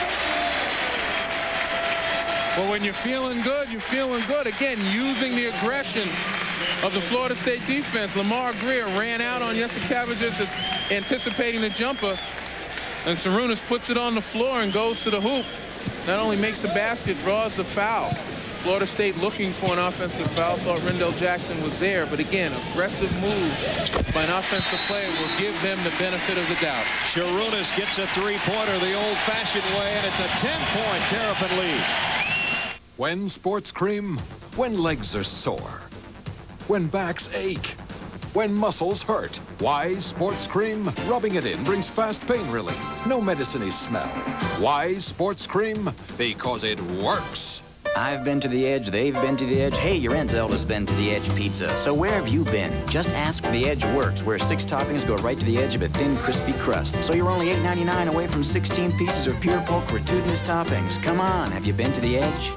Well, when you're feeling good, you're feeling good. Again, using the aggression of the Florida State defense. Lamar Greer ran out on Jasikevičius anticipating the jumper, and Sarunas puts it on the floor and goes to the hoop. Not only makes the basket, draws the foul. Florida State looking for an offensive foul. Thought Rendell Jackson was there, but again, aggressive move by an offensive player will give them the benefit of the doubt. Sarunas gets a 3-pointer the old-fashioned way, and it's a 10-point Terrapin lead. When sports cream, when legs are sore, when backs ache, when muscles hurt. Wise Sports Cream, rubbing it in brings fast pain relief. No medicine-y smell. Wise Sports Cream, because it works. I've been to the edge, they've been to the edge. Hey, your Aunt Zelda's been to the Edge Pizza. So where have you been? Just ask for the Edge Works, where 6 toppings go right to the edge of a thin, crispy crust. So you're only $8.99 away from 16 pieces of pure pork gratuitous toppings. Come on, have you been to the Edge?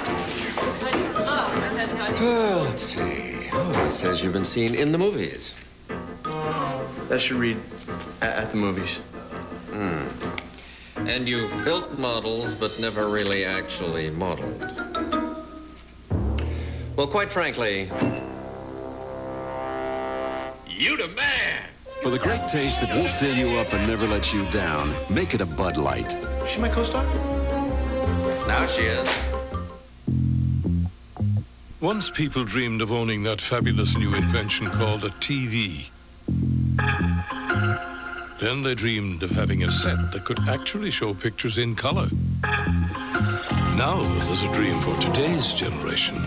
Let's see. Oh, it says you've been seen in the movies. That should read at the movies. And you've built models, but never really actually modeled. Well, quite frankly, you the man! For the great taste that won't fill you up and never let you down, make it a Bud Light. Is she my co-star? Now she is. Once people dreamed of owning that fabulous new invention called a TV. Then they dreamed of having a set that could actually show pictures in color. Now there's a dream for today's generation.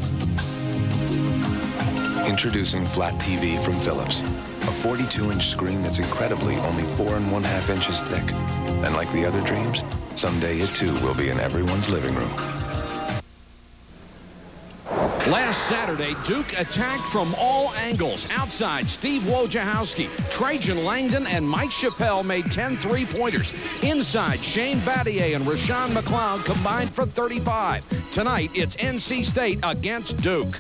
Introducing Flat TV from Philips. A 42-inch screen that's incredibly only 4 1/2 inches thick. And like the other dreams, someday it too will be in everyone's living room. Last Saturday, Duke attacked from all angles. Outside, Steve Wojciechowski, Trajan Langdon, and Mike Chappelle made 10 3-pointers. Inside, Shane Battier and Rashawn McLeod combined for 35. Tonight, it's NC State against Duke.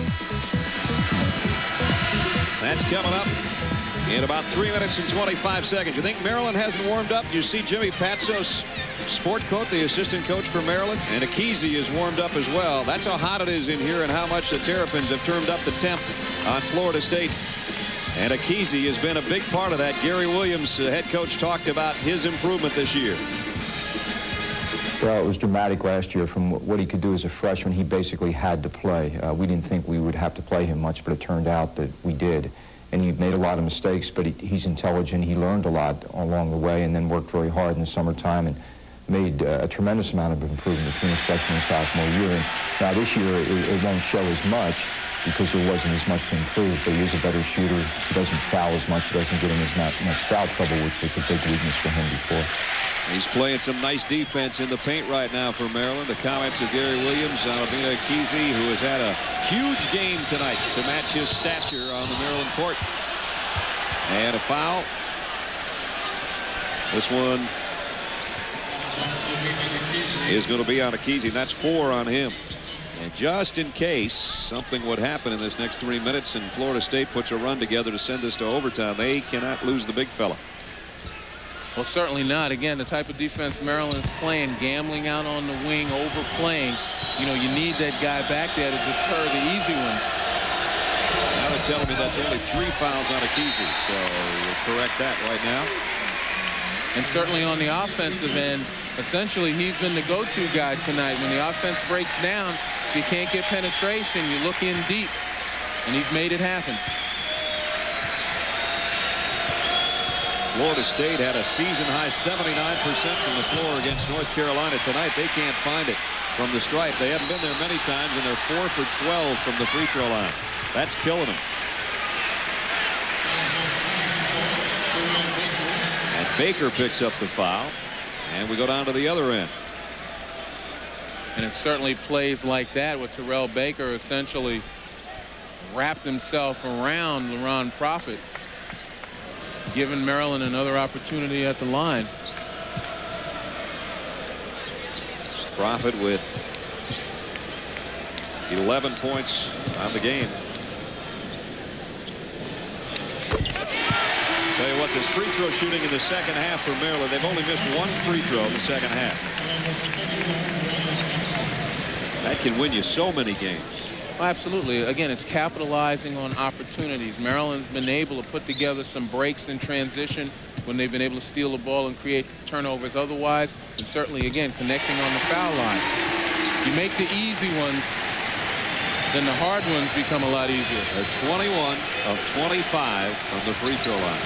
That's coming up in about 3 minutes and 25 seconds. You think Maryland hasn't warmed up? You see Jimmy Patsos, sport coach, the assistant coach for Maryland, and Akizzi is warmed up as well. That's how hot it is in here and how much the Terrapins have turned up the temp on Florida State. And Akizzi has been a big part of that. Gary Williams, head coach, talked about his improvement this year. Well, it was dramatic last year from what he could do as a freshman. He basically had to play. We didn't think we would have to play him much, but it turned out that we did. And he made a lot of mistakes, but he's intelligent. He learned a lot along the way and then worked very hard in the summertime and made a tremendous amount of improvement between his freshman and sophomore year. And now this year it won't show as much because there wasn't as much to improve, but he is a better shooter. He doesn't foul as much. He doesn't get in as much foul trouble, which was a big weakness for him before. He's playing some nice defense in the paint right now for Maryland. The comments of Gary Williams, Alavina Akizzi, who has had a huge game tonight to match his stature on the Maryland court. And a foul. This one is going to be on Akizzi, and that's 4 on him. And just in case something would happen in this next 3 minutes and Florida State puts a run together to send this to overtime, they cannot lose the big fella. Well, certainly not. Again, the type of defense Maryland's playing, gambling out on the wing, overplaying. You know, you need that guy back there to deter the easy ones. Now they're telling me that's only 3 fouls on Akizzi, so we'll correct that right now. And certainly on the offensive end, essentially he's been the go-to guy tonight. When the offense breaks down, if you can't get penetration, you look in deep, and he's made it happen. Florida State had a season-high 79% from the floor against North Carolina tonight. They can't find it from the stripe. They haven't been there many times, and they're 4 for 12 from the free throw line. That's killing them. And Baker picks up the foul, and we go down to the other end. And it certainly plays like that with Terrell Baker essentially wrapped himself around LaRon Profit, giving Maryland another opportunity at the line. Profit with 11 points on the game. Tell you what, this free throw shooting in the second half for Maryland, they've only missed one free throw in the second half. That can win you so many games. Oh, absolutely. Again, it's capitalizing on opportunities. Maryland's been able to put together some breaks in transition when they've been able to steal the ball and create turnovers otherwise, and certainly, again, connecting on the foul line. You make the easy ones, then the hard ones become a lot easier. They're 21 of 25 from the free throw line.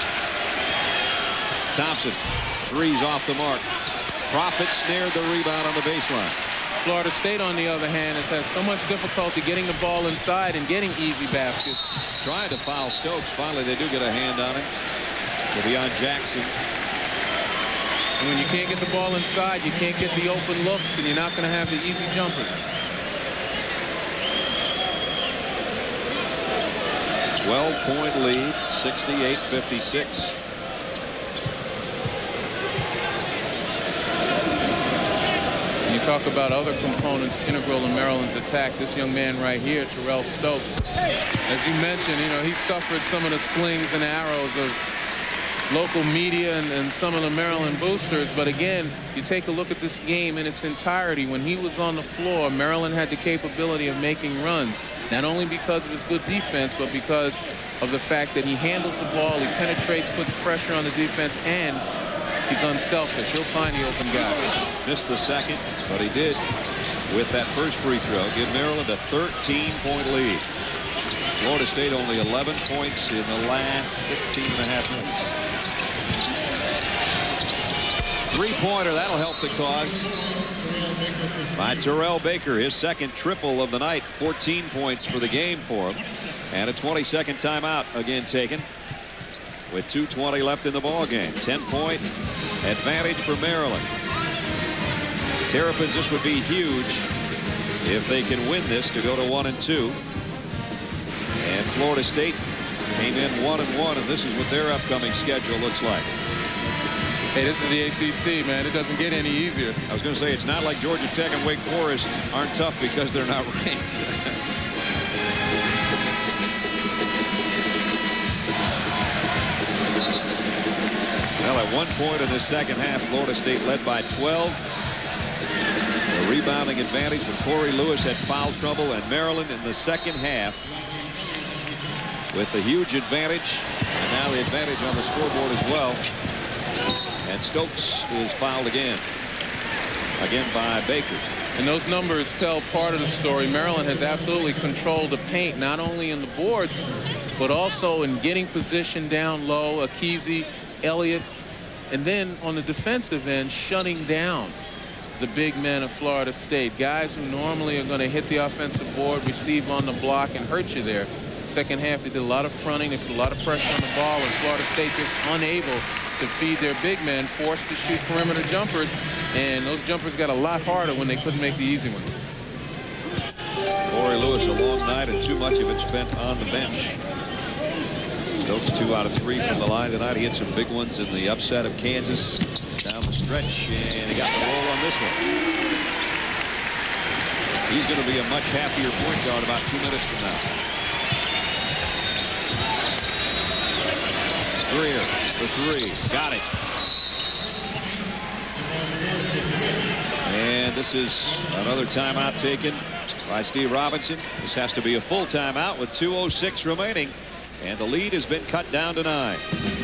Thompson, three's off the mark. Profit snared the rebound on the baseline. Florida State, on the other hand, has had so much difficulty getting the ball inside and getting easy baskets. Trying to foul Stokes. Finally, they do get a hand on him. It'll be on Jackson. And when you can't get the ball inside, you can't get the open looks, and you're not going to have the easy jumpers. 12-point lead, 68-56. Talk about other components integral in Maryland's attack. This young man right here, Terrell Stokes, as you mentioned, you know, he suffered some of the slings and arrows of local media and some of the Maryland boosters. But again, you take a look at this game in its entirety. When he was on the floor, Maryland had the capability of making runs, not only because of his good defense, but because of the fact that he handles the ball, he penetrates, puts pressure on the defense, and he's unselfish. He'll find the open guy. Missed the second, but he did with that first free throw. Give Maryland a 13-point lead. Florida State only 11 points in the last 16 and a half minutes. Three-pointer, that'll help the cause. By Terrell Baker, his second triple of the night. 14 points for the game for him. And a 22nd timeout again taken, with 2:20 left in the ball game. 10-point advantage for Maryland. Terrapins, this would be huge if they can win this to go to 1-2. And Florida State came in 1-1, and this is what their upcoming schedule looks like. Hey, this is the ACC, man. It doesn't get any easier. I was going to say, it's not like Georgia Tech and Wake Forest aren't tough because they're not ranked. Well, at one point in the second half, Florida State led by 12. The rebounding advantage when Corey Lewis had foul trouble, and Maryland in the second half with the huge advantage, and now the advantage on the scoreboard as well. And Stokes is fouled again by Baker. And those numbers tell part of the story. Maryland has absolutely controlled the paint, not only in the boards, but also in getting position down low. Akese, Elliott, and then on the defensive end, shutting down the big men of Florida State. Guys who normally are going to hit the offensive board, receive on the block, and hurt you there. Second half, they did a lot of fronting. They put a lot of pressure on the ball, and Florida State just unable to feed their big men, forced to shoot perimeter jumpers, and those jumpers got a lot harder when they couldn't make the easy ones. Corey Lewis, a long night, and too much of it spent on the bench. Stokes 2 out of 3 from the line tonight. He hit some big ones in the upset of Kansas down the stretch, and he got the roll on this one. He's going to be a much happier point guard about 2 minutes from now. Greer for 3. Got it. And this is another timeout taken by Steve Robinson. This has to be a full timeout with 2:06 remaining. And the lead has been cut down to 9.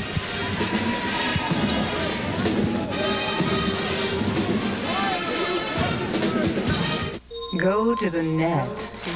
Go to the net.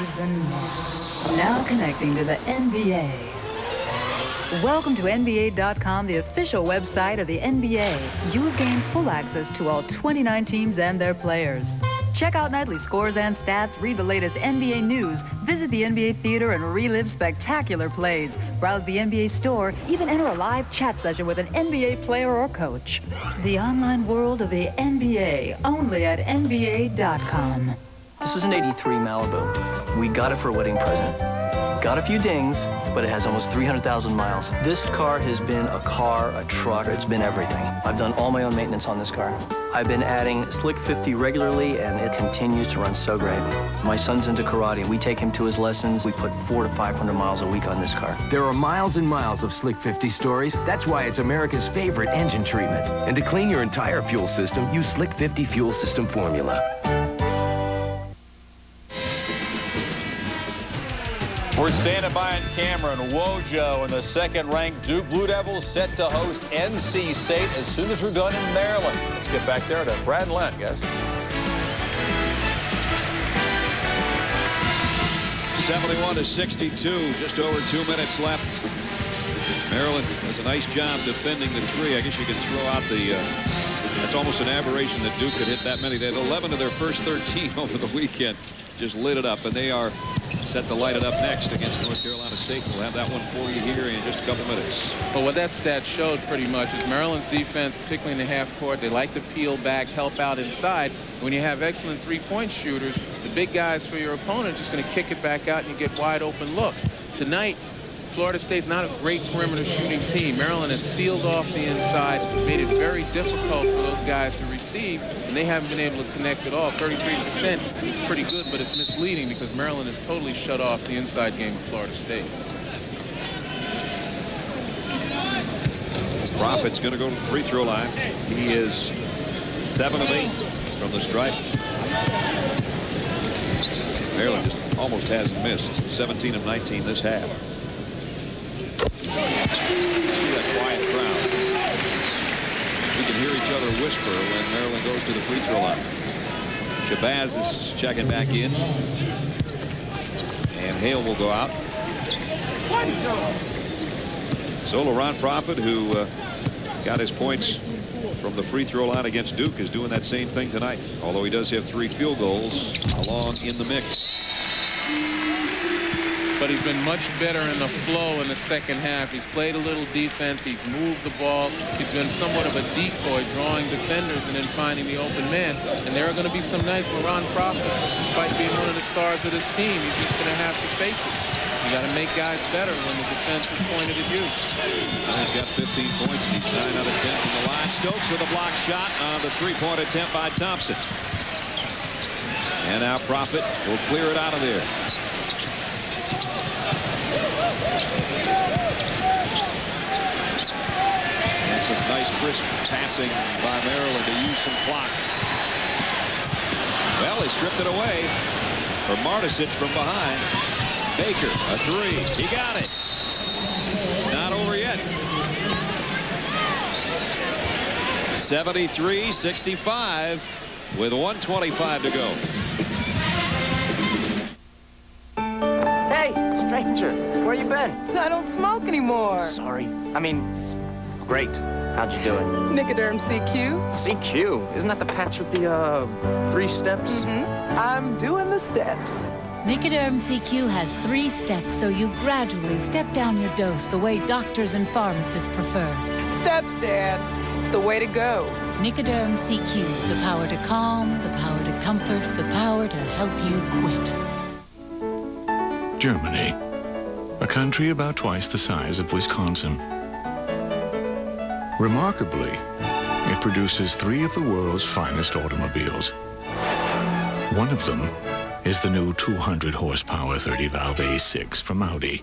Now connecting to the NBA. Welcome to NBA.com, the official website of the NBA. You have gained full access to all 29 teams and their players. Check out nightly scores and stats, read the latest NBA news, visit the NBA theater, and relive spectacular plays. Browse the NBA store, even enter a live chat session with an NBA player or coach. The online world of the NBA, only at NBA.com. This is an '83 Malibu. We got it for a wedding present. Got a few dings, but it has almost 300,000 miles. This car has been a car, a truck, it's been everything. I've done all my own maintenance on this car. I've been adding Slick 50 regularly, and it continues to run so great. My son's into karate. We take him to his lessons. We put 400 to 500 miles a week on this car. There are miles and miles of Slick 50 stories. That's why it's America's favorite engine treatment. And to clean your entire fuel system, use Slick 50 Fuel System Formula. We're standing by in Cameron. Wojo and the second-ranked Duke Blue Devils set to host NC State as soon as we're done in Maryland. Let's get back there to Brad and Len, guys. 71-62, just over 2 minutes left. Maryland does a nice job defending the three. I guess you could throw out the, that's almost an aberration that Duke could hit that many. They had 11 of their first 13 over the weekend. Just lit it up, and they are set to light it up next against North Carolina State. We'll have that one for you here in just a couple minutes. Well, what that stat showed pretty much is Maryland's defense, particularly in the half court, they like to peel back, help out inside. When you have excellent three-point shooters, the big guys for your opponent are just going to kick it back out and you get wide open looks. Tonight, Florida State's not a great perimeter shooting team. Maryland has sealed off the inside, made it very difficult for those guys to receive, and they haven't been able to connect at all. 33% is pretty good, but it's misleading because Maryland has totally shut off the inside game of Florida State. Profit's going to go to the free throw line. He is 7 of 8 from the stripe. Maryland just almost hasn't missed. 17 of 19 this half. See that quiet crowd. We can hear each other whisper when Maryland goes to the free throw line. Shabazz is checking back in. And Hale will go out. So LaRon Profit, who got his points from the free throw line against Duke, is doing that same thing tonight. Although he does have 3 field goals along in the mix. But he's been much better in the flow in the second half. He's played a little defense. He's moved the ball. He's been somewhat of a decoy, drawing defenders and then finding the open man. And there are going to be some nights where Ron Profit, despite being one of the stars of this team, he's just going to have to face it. You got to make guys better when the defense is pointed at you. He's got 15 points, and he's 9 out of 10 from the line. Stokes with a block shot on the three-point attempt by Thompson. And now Profit will clear it out of there. And some nice crisp passing by Maryland to use some clock. Well, he stripped it away for Martisic from behind. Baker, a 3. He got it. It's not over yet. 73-65 with 1:25 to go. Hey, stranger, where you been? I don't smoke anymore. Sorry. I mean, great. How'd you do it? Nicoderm CQ. CQ? Isn't that the patch with the, 3 steps? Mm-hmm. I'm doing the steps. Nicoderm CQ has 3 steps, so you gradually step down your dose the way doctors and pharmacists prefer. Steps, Dad. The way to go. Nicoderm CQ, the power to calm, the power to comfort, the power to help you quit. Germany, a country about twice the size of Wisconsin. Remarkably, it produces 3 of the world's finest automobiles. One of them is the new 200 horsepower 30-valve A6 from Audi.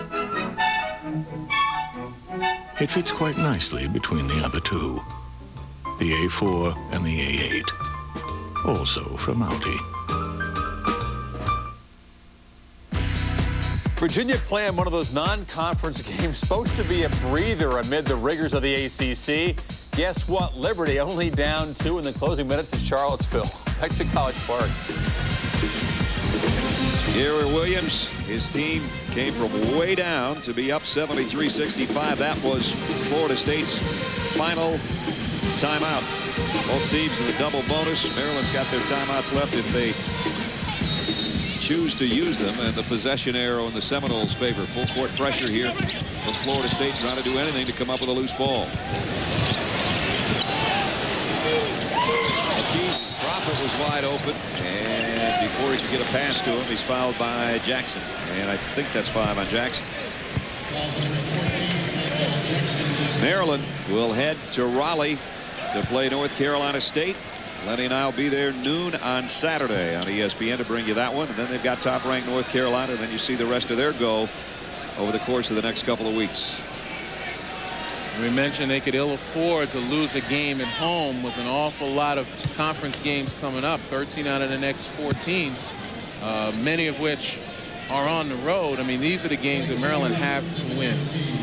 It fits quite nicely between the other 2, the A4 and the A8, also from Audi. Virginia playing one of those non-conference games supposed to be a breather amid the rigors of the ACC. Guess what? Liberty only down 2 in the closing minutes at Charlottesville. Back to College Park. Gary Williams, his team came from way down to be up 73-65. That was Florida State's final timeout. Both teams in the double bonus. Maryland's got their timeouts left if they choose to use them, and the possession arrow in the Seminoles' favor. Full court pressure here from Florida State, trying to do anything to come up with a loose ball. Profit Talbot was wide open, and before he could get a pass to him, he's fouled by Jackson. And I think that's 5 on Jackson. Maryland will head to Raleigh to play North Carolina State. Lenny and I will be there noon on Saturday on ESPN to bring you that one. And then they've got top-ranked North Carolina, and then you see the rest of their go over the course of the next couple of weeks. We mentioned they could ill afford to lose a game at home with an awful lot of conference games coming up. 13 out of the next 14, many of which are on the road. I mean, these are the games that Maryland have to win.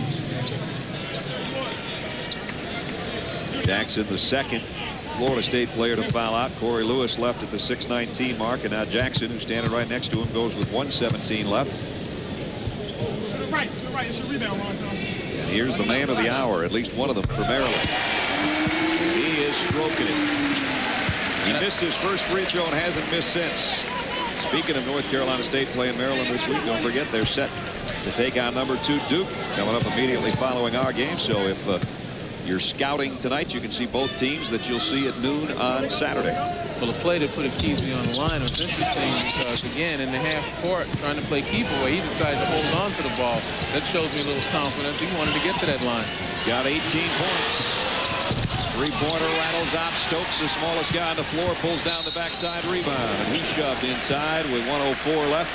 Jackson, the second Florida State player to foul out. Corey Lewis left at the 6:19 mark, and now Jackson, who's standing right next to him, goes with 1:17 left. To the right, it's your rebound, Ron Johnson. And here's the man of the hour, at least one of them for Maryland. And he is stroking it. He missed his first free throw and hasn't missed since. Speaking of North Carolina State playing Maryland this week, don't forget they're set to take on number 2 Duke coming up immediately following our game. So if you're scouting tonight, you can see both teams that you'll see at noon on Saturday. Well, the play to put Kesey on the line was interesting because, again, in the half court, trying to play keep away, he decided to hold on to the ball. That shows me a little confidence. He wanted to get to that line. He's got 18 points. Three-pointer rattles out. Stokes, the smallest guy on the floor, pulls down the backside rebound, and he's shoved inside with 1:04 left.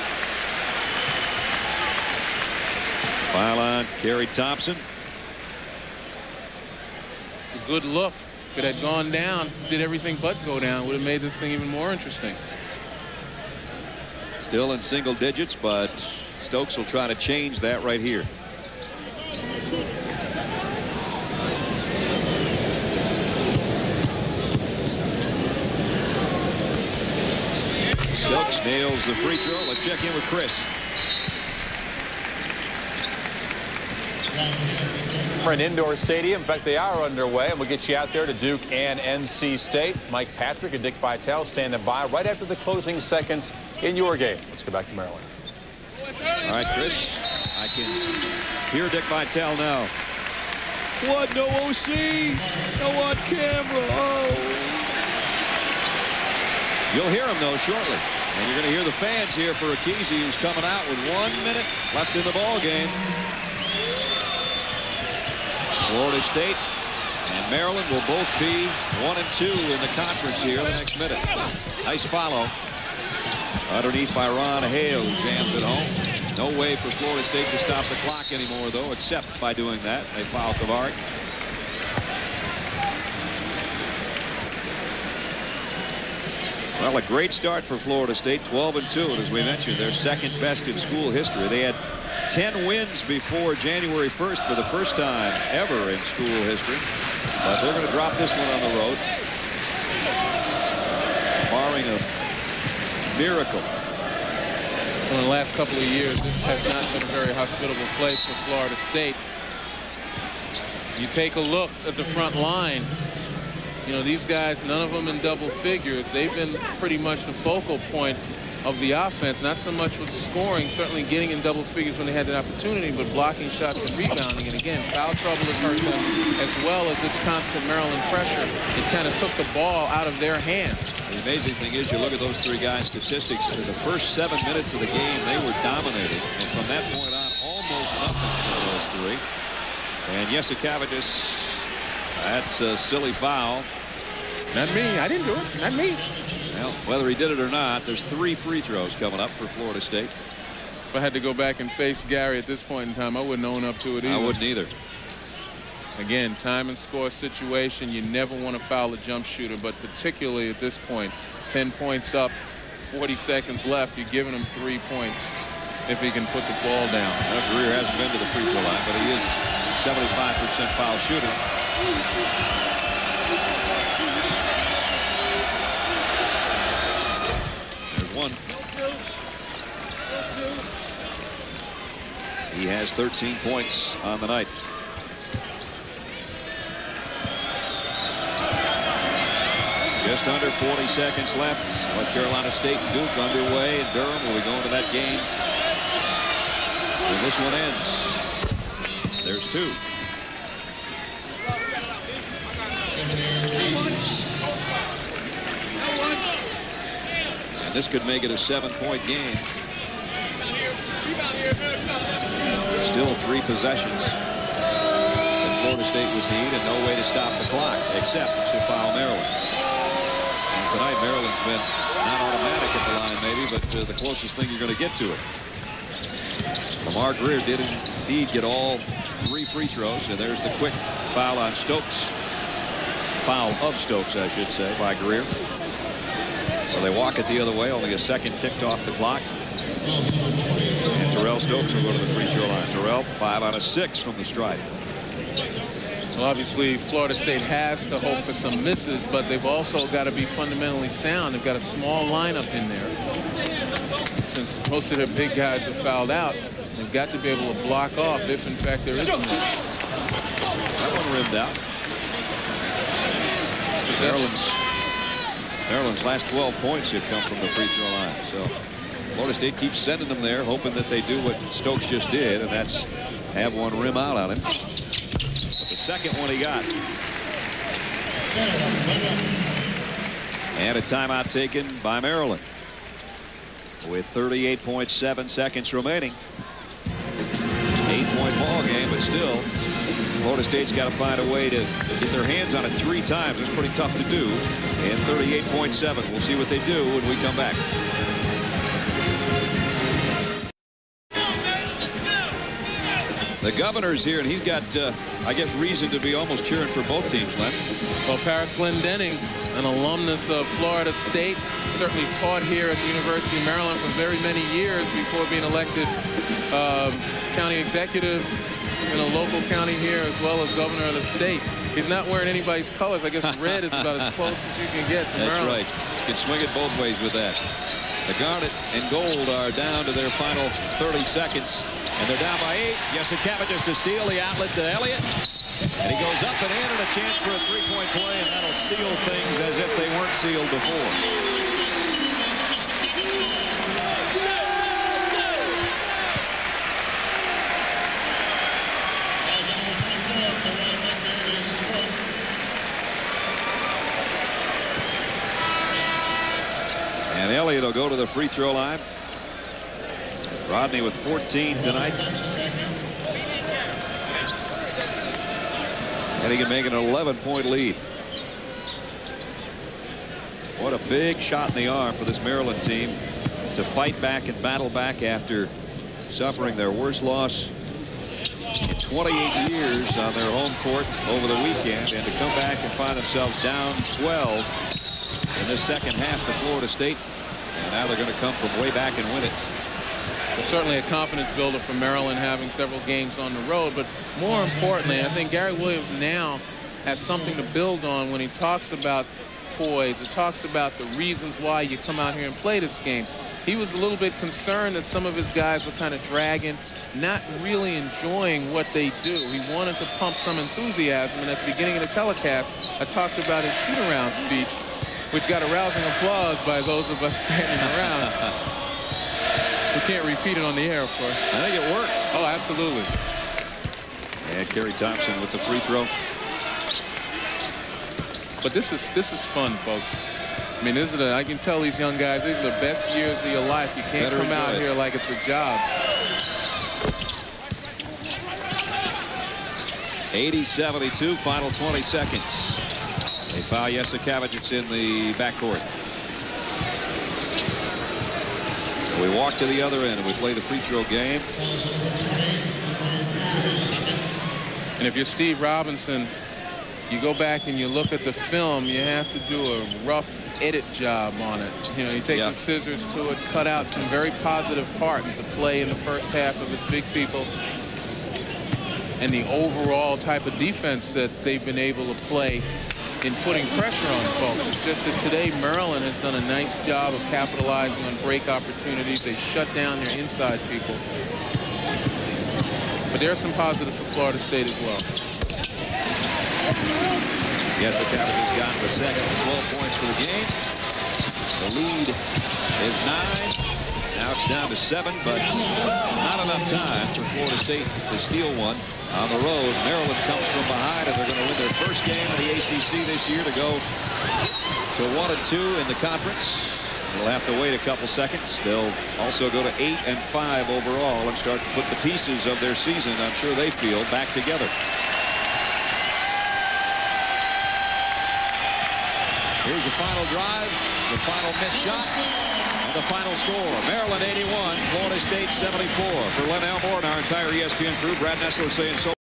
Foul on Kerry Thompson. It's a good look. If it had gone down, did everything but go down, would have made this thing even more interesting. Still in single digits, but Stokes will try to change that right here. Stokes nails the free throw. Let's check in with Chris. For an indoor stadium. In fact, they are underway, and we'll get you out there to Duke and NC State. Mike Patrick and Dick Vitale standing by right after the closing seconds in your game. Let's go back to Maryland. All right, Chris, I can hear Dick Vitale now. What? No OC? No on camera. Oh. You'll hear him, though, shortly. And you're going to hear the fans here for Kesey, who's coming out with 1 minute left in the ball game. Florida State and Maryland will both be 1 and 2 in the conference here the next minute. Nice follow. Underneath by Ron Hale, who jams it home. No way for Florida State to stop the clock anymore, though, except by doing that. They foul Kavarik. Well, a great start for Florida State, 12 and 2, and as we mentioned, they're second best in school history. They had 10 wins before January 1st for the first time ever in school history. But they're going to drop this one on the road, barring a miracle. In the last couple of years, this has not been a very hospitable place for Florida State. You take a look at the front line. You know, these guys, none of them in double figures. They've been pretty much the focal point of the offense, not so much with scoring, certainly getting in double figures when they had the opportunity, but blocking shots and rebounding. And again, foul trouble has hurt them, as well as this constant Maryland pressure. It kind of took the ball out of their hands. The amazing thing is, you look at those three guys' statistics. In the first 7 minutes of the game, they were dominating, and from that point on, almost nothing for those three. And Yesikavicius, that's a silly foul. Not me. I didn't do it. Not me. Well, whether he did it or not, there's 3 free throws coming up for Florida State. If I had to go back and face Gary at this point in time, I wouldn't own up to it either. I wouldn't either. Again, time and score situation. You never want to foul a jump shooter, but particularly at this point, 10 points up, 40 seconds left. You're giving him 3 points if he can put the ball down. Well, Greer hasn't been to the free throw line, but he is 75% foul shooter. One. He has 13 points on the night. Just under 40 seconds left. North Carolina State and Duke underway, and Durham will be going to that game when this one ends. There's 2. And this could make it a 7-point game. Still 3 possessions that Florida State would need, and no way to stop the clock except to foul Maryland. And tonight Maryland's been not automatic at the line maybe, but the closest thing you're going to get to it. Lamar Greer did indeed get all 3 free throws, and there's the quick foul on Stokes. Foul of Stokes, I should say, by Greer. So they walk it the other way, only a second ticked off the clock. And Terrell Stokes will go to the free throw line. Terrell, 5 out of 6 from the stripe. Well, obviously, Florida State has to hope for some misses, but they've also got to be fundamentally sound. They've got a small lineup in there. Since most of their big guys have fouled out, they've got to be able to block off if, in fact, there is a miss. That one rimmed out. Maryland's last 12 points have come from the free throw line. So Florida State keeps sending them there, hoping that they do what Stokes just did, and that's have one rim out on him. But the second one he got. And a timeout taken by Maryland with 38.7 seconds remaining. 8-point ball game, but still Florida State's got to find a way to get their hands on it 3 times. It's pretty tough to do. And 38.7. We'll see what they do when we come back. The governor's here, and he's got, I guess, reason to be almost cheering for both teams, Len. Well, Paris Glendening, an alumnus of Florida State, certainly taught here at the University of Maryland for very many years before being elected county executive in a local county here, as well as governor of the state. He's not wearing anybody's colors. I guess red is about as close as you can get to Maryland. That's right. You can swing it both ways with that. The Garnet and Gold are down to their final 30 seconds. And they're down by 8. Jasikevičius to steal the outlet to Elliott. And he goes up and in, and a chance for a 3-point play, and that'll seal things as if they weren't sealed before. And Elliott will go to the free throw line. Rodney with 14 tonight. And he can make an 11-point lead. What a big shot in the arm for this Maryland team to fight back and battle back after suffering their worst loss in 28 years on their home court over the weekend, and to come back and find themselves down 12 in this second half to Florida State. And now they're going to come from way back and win it. Well, certainly a confidence builder for Maryland, having several games on the road. But more importantly, I think Gary Williams now has something to build on when he talks about poise. He talks about the reasons why you come out here and play this game. He was a little bit concerned that some of his guys were kind of dragging, not really enjoying what they do. He wanted to pump some enthusiasm. And at the beginning of the telecast, I talked about his shoot-around speech, which got a rousing applause by those of us standing around. We can't repeat it on the air, of course. I think it worked. Oh, absolutely. And Kerry Thompson with the free throw. But this is fun, folks. I mean, I can tell these young guys, these are the best years of your life. You can't come out here like it's a job. 80-72, final 20 seconds. They foul Jasikevičius in the backcourt. So we walk to the other end and we play the free throw game. And if you're Steve Robinson, you go back and you look at the film, you have to do a rough edit job on it. You know, you take the scissors to it, cut out some very positive parts to play in the first half of his big people, and the overall type of defense that they've been able to play in putting pressure on folks. It's just that today Maryland has done a nice job of capitalizing on break opportunities. They shut down their inside people. But there's some positives for Florida State as well. Jasikevičius got the second, 12 points for the game. The lead is 9. Now it's down to 7, but not enough time for Florida State to steal one on the road. Maryland comes from behind, and they're going to win their first game in the ACC this year to go to to 1-2 in the conference. They'll have to wait a couple seconds. They'll also go to 8-5 overall and start to put the pieces of their season, I'm sure they feel, back together. Here's the final drive, the final missed shot, and the final score. Maryland 81, Florida State 74. For Len Elmore and our entire ESPN crew, Brad Nessler saying so.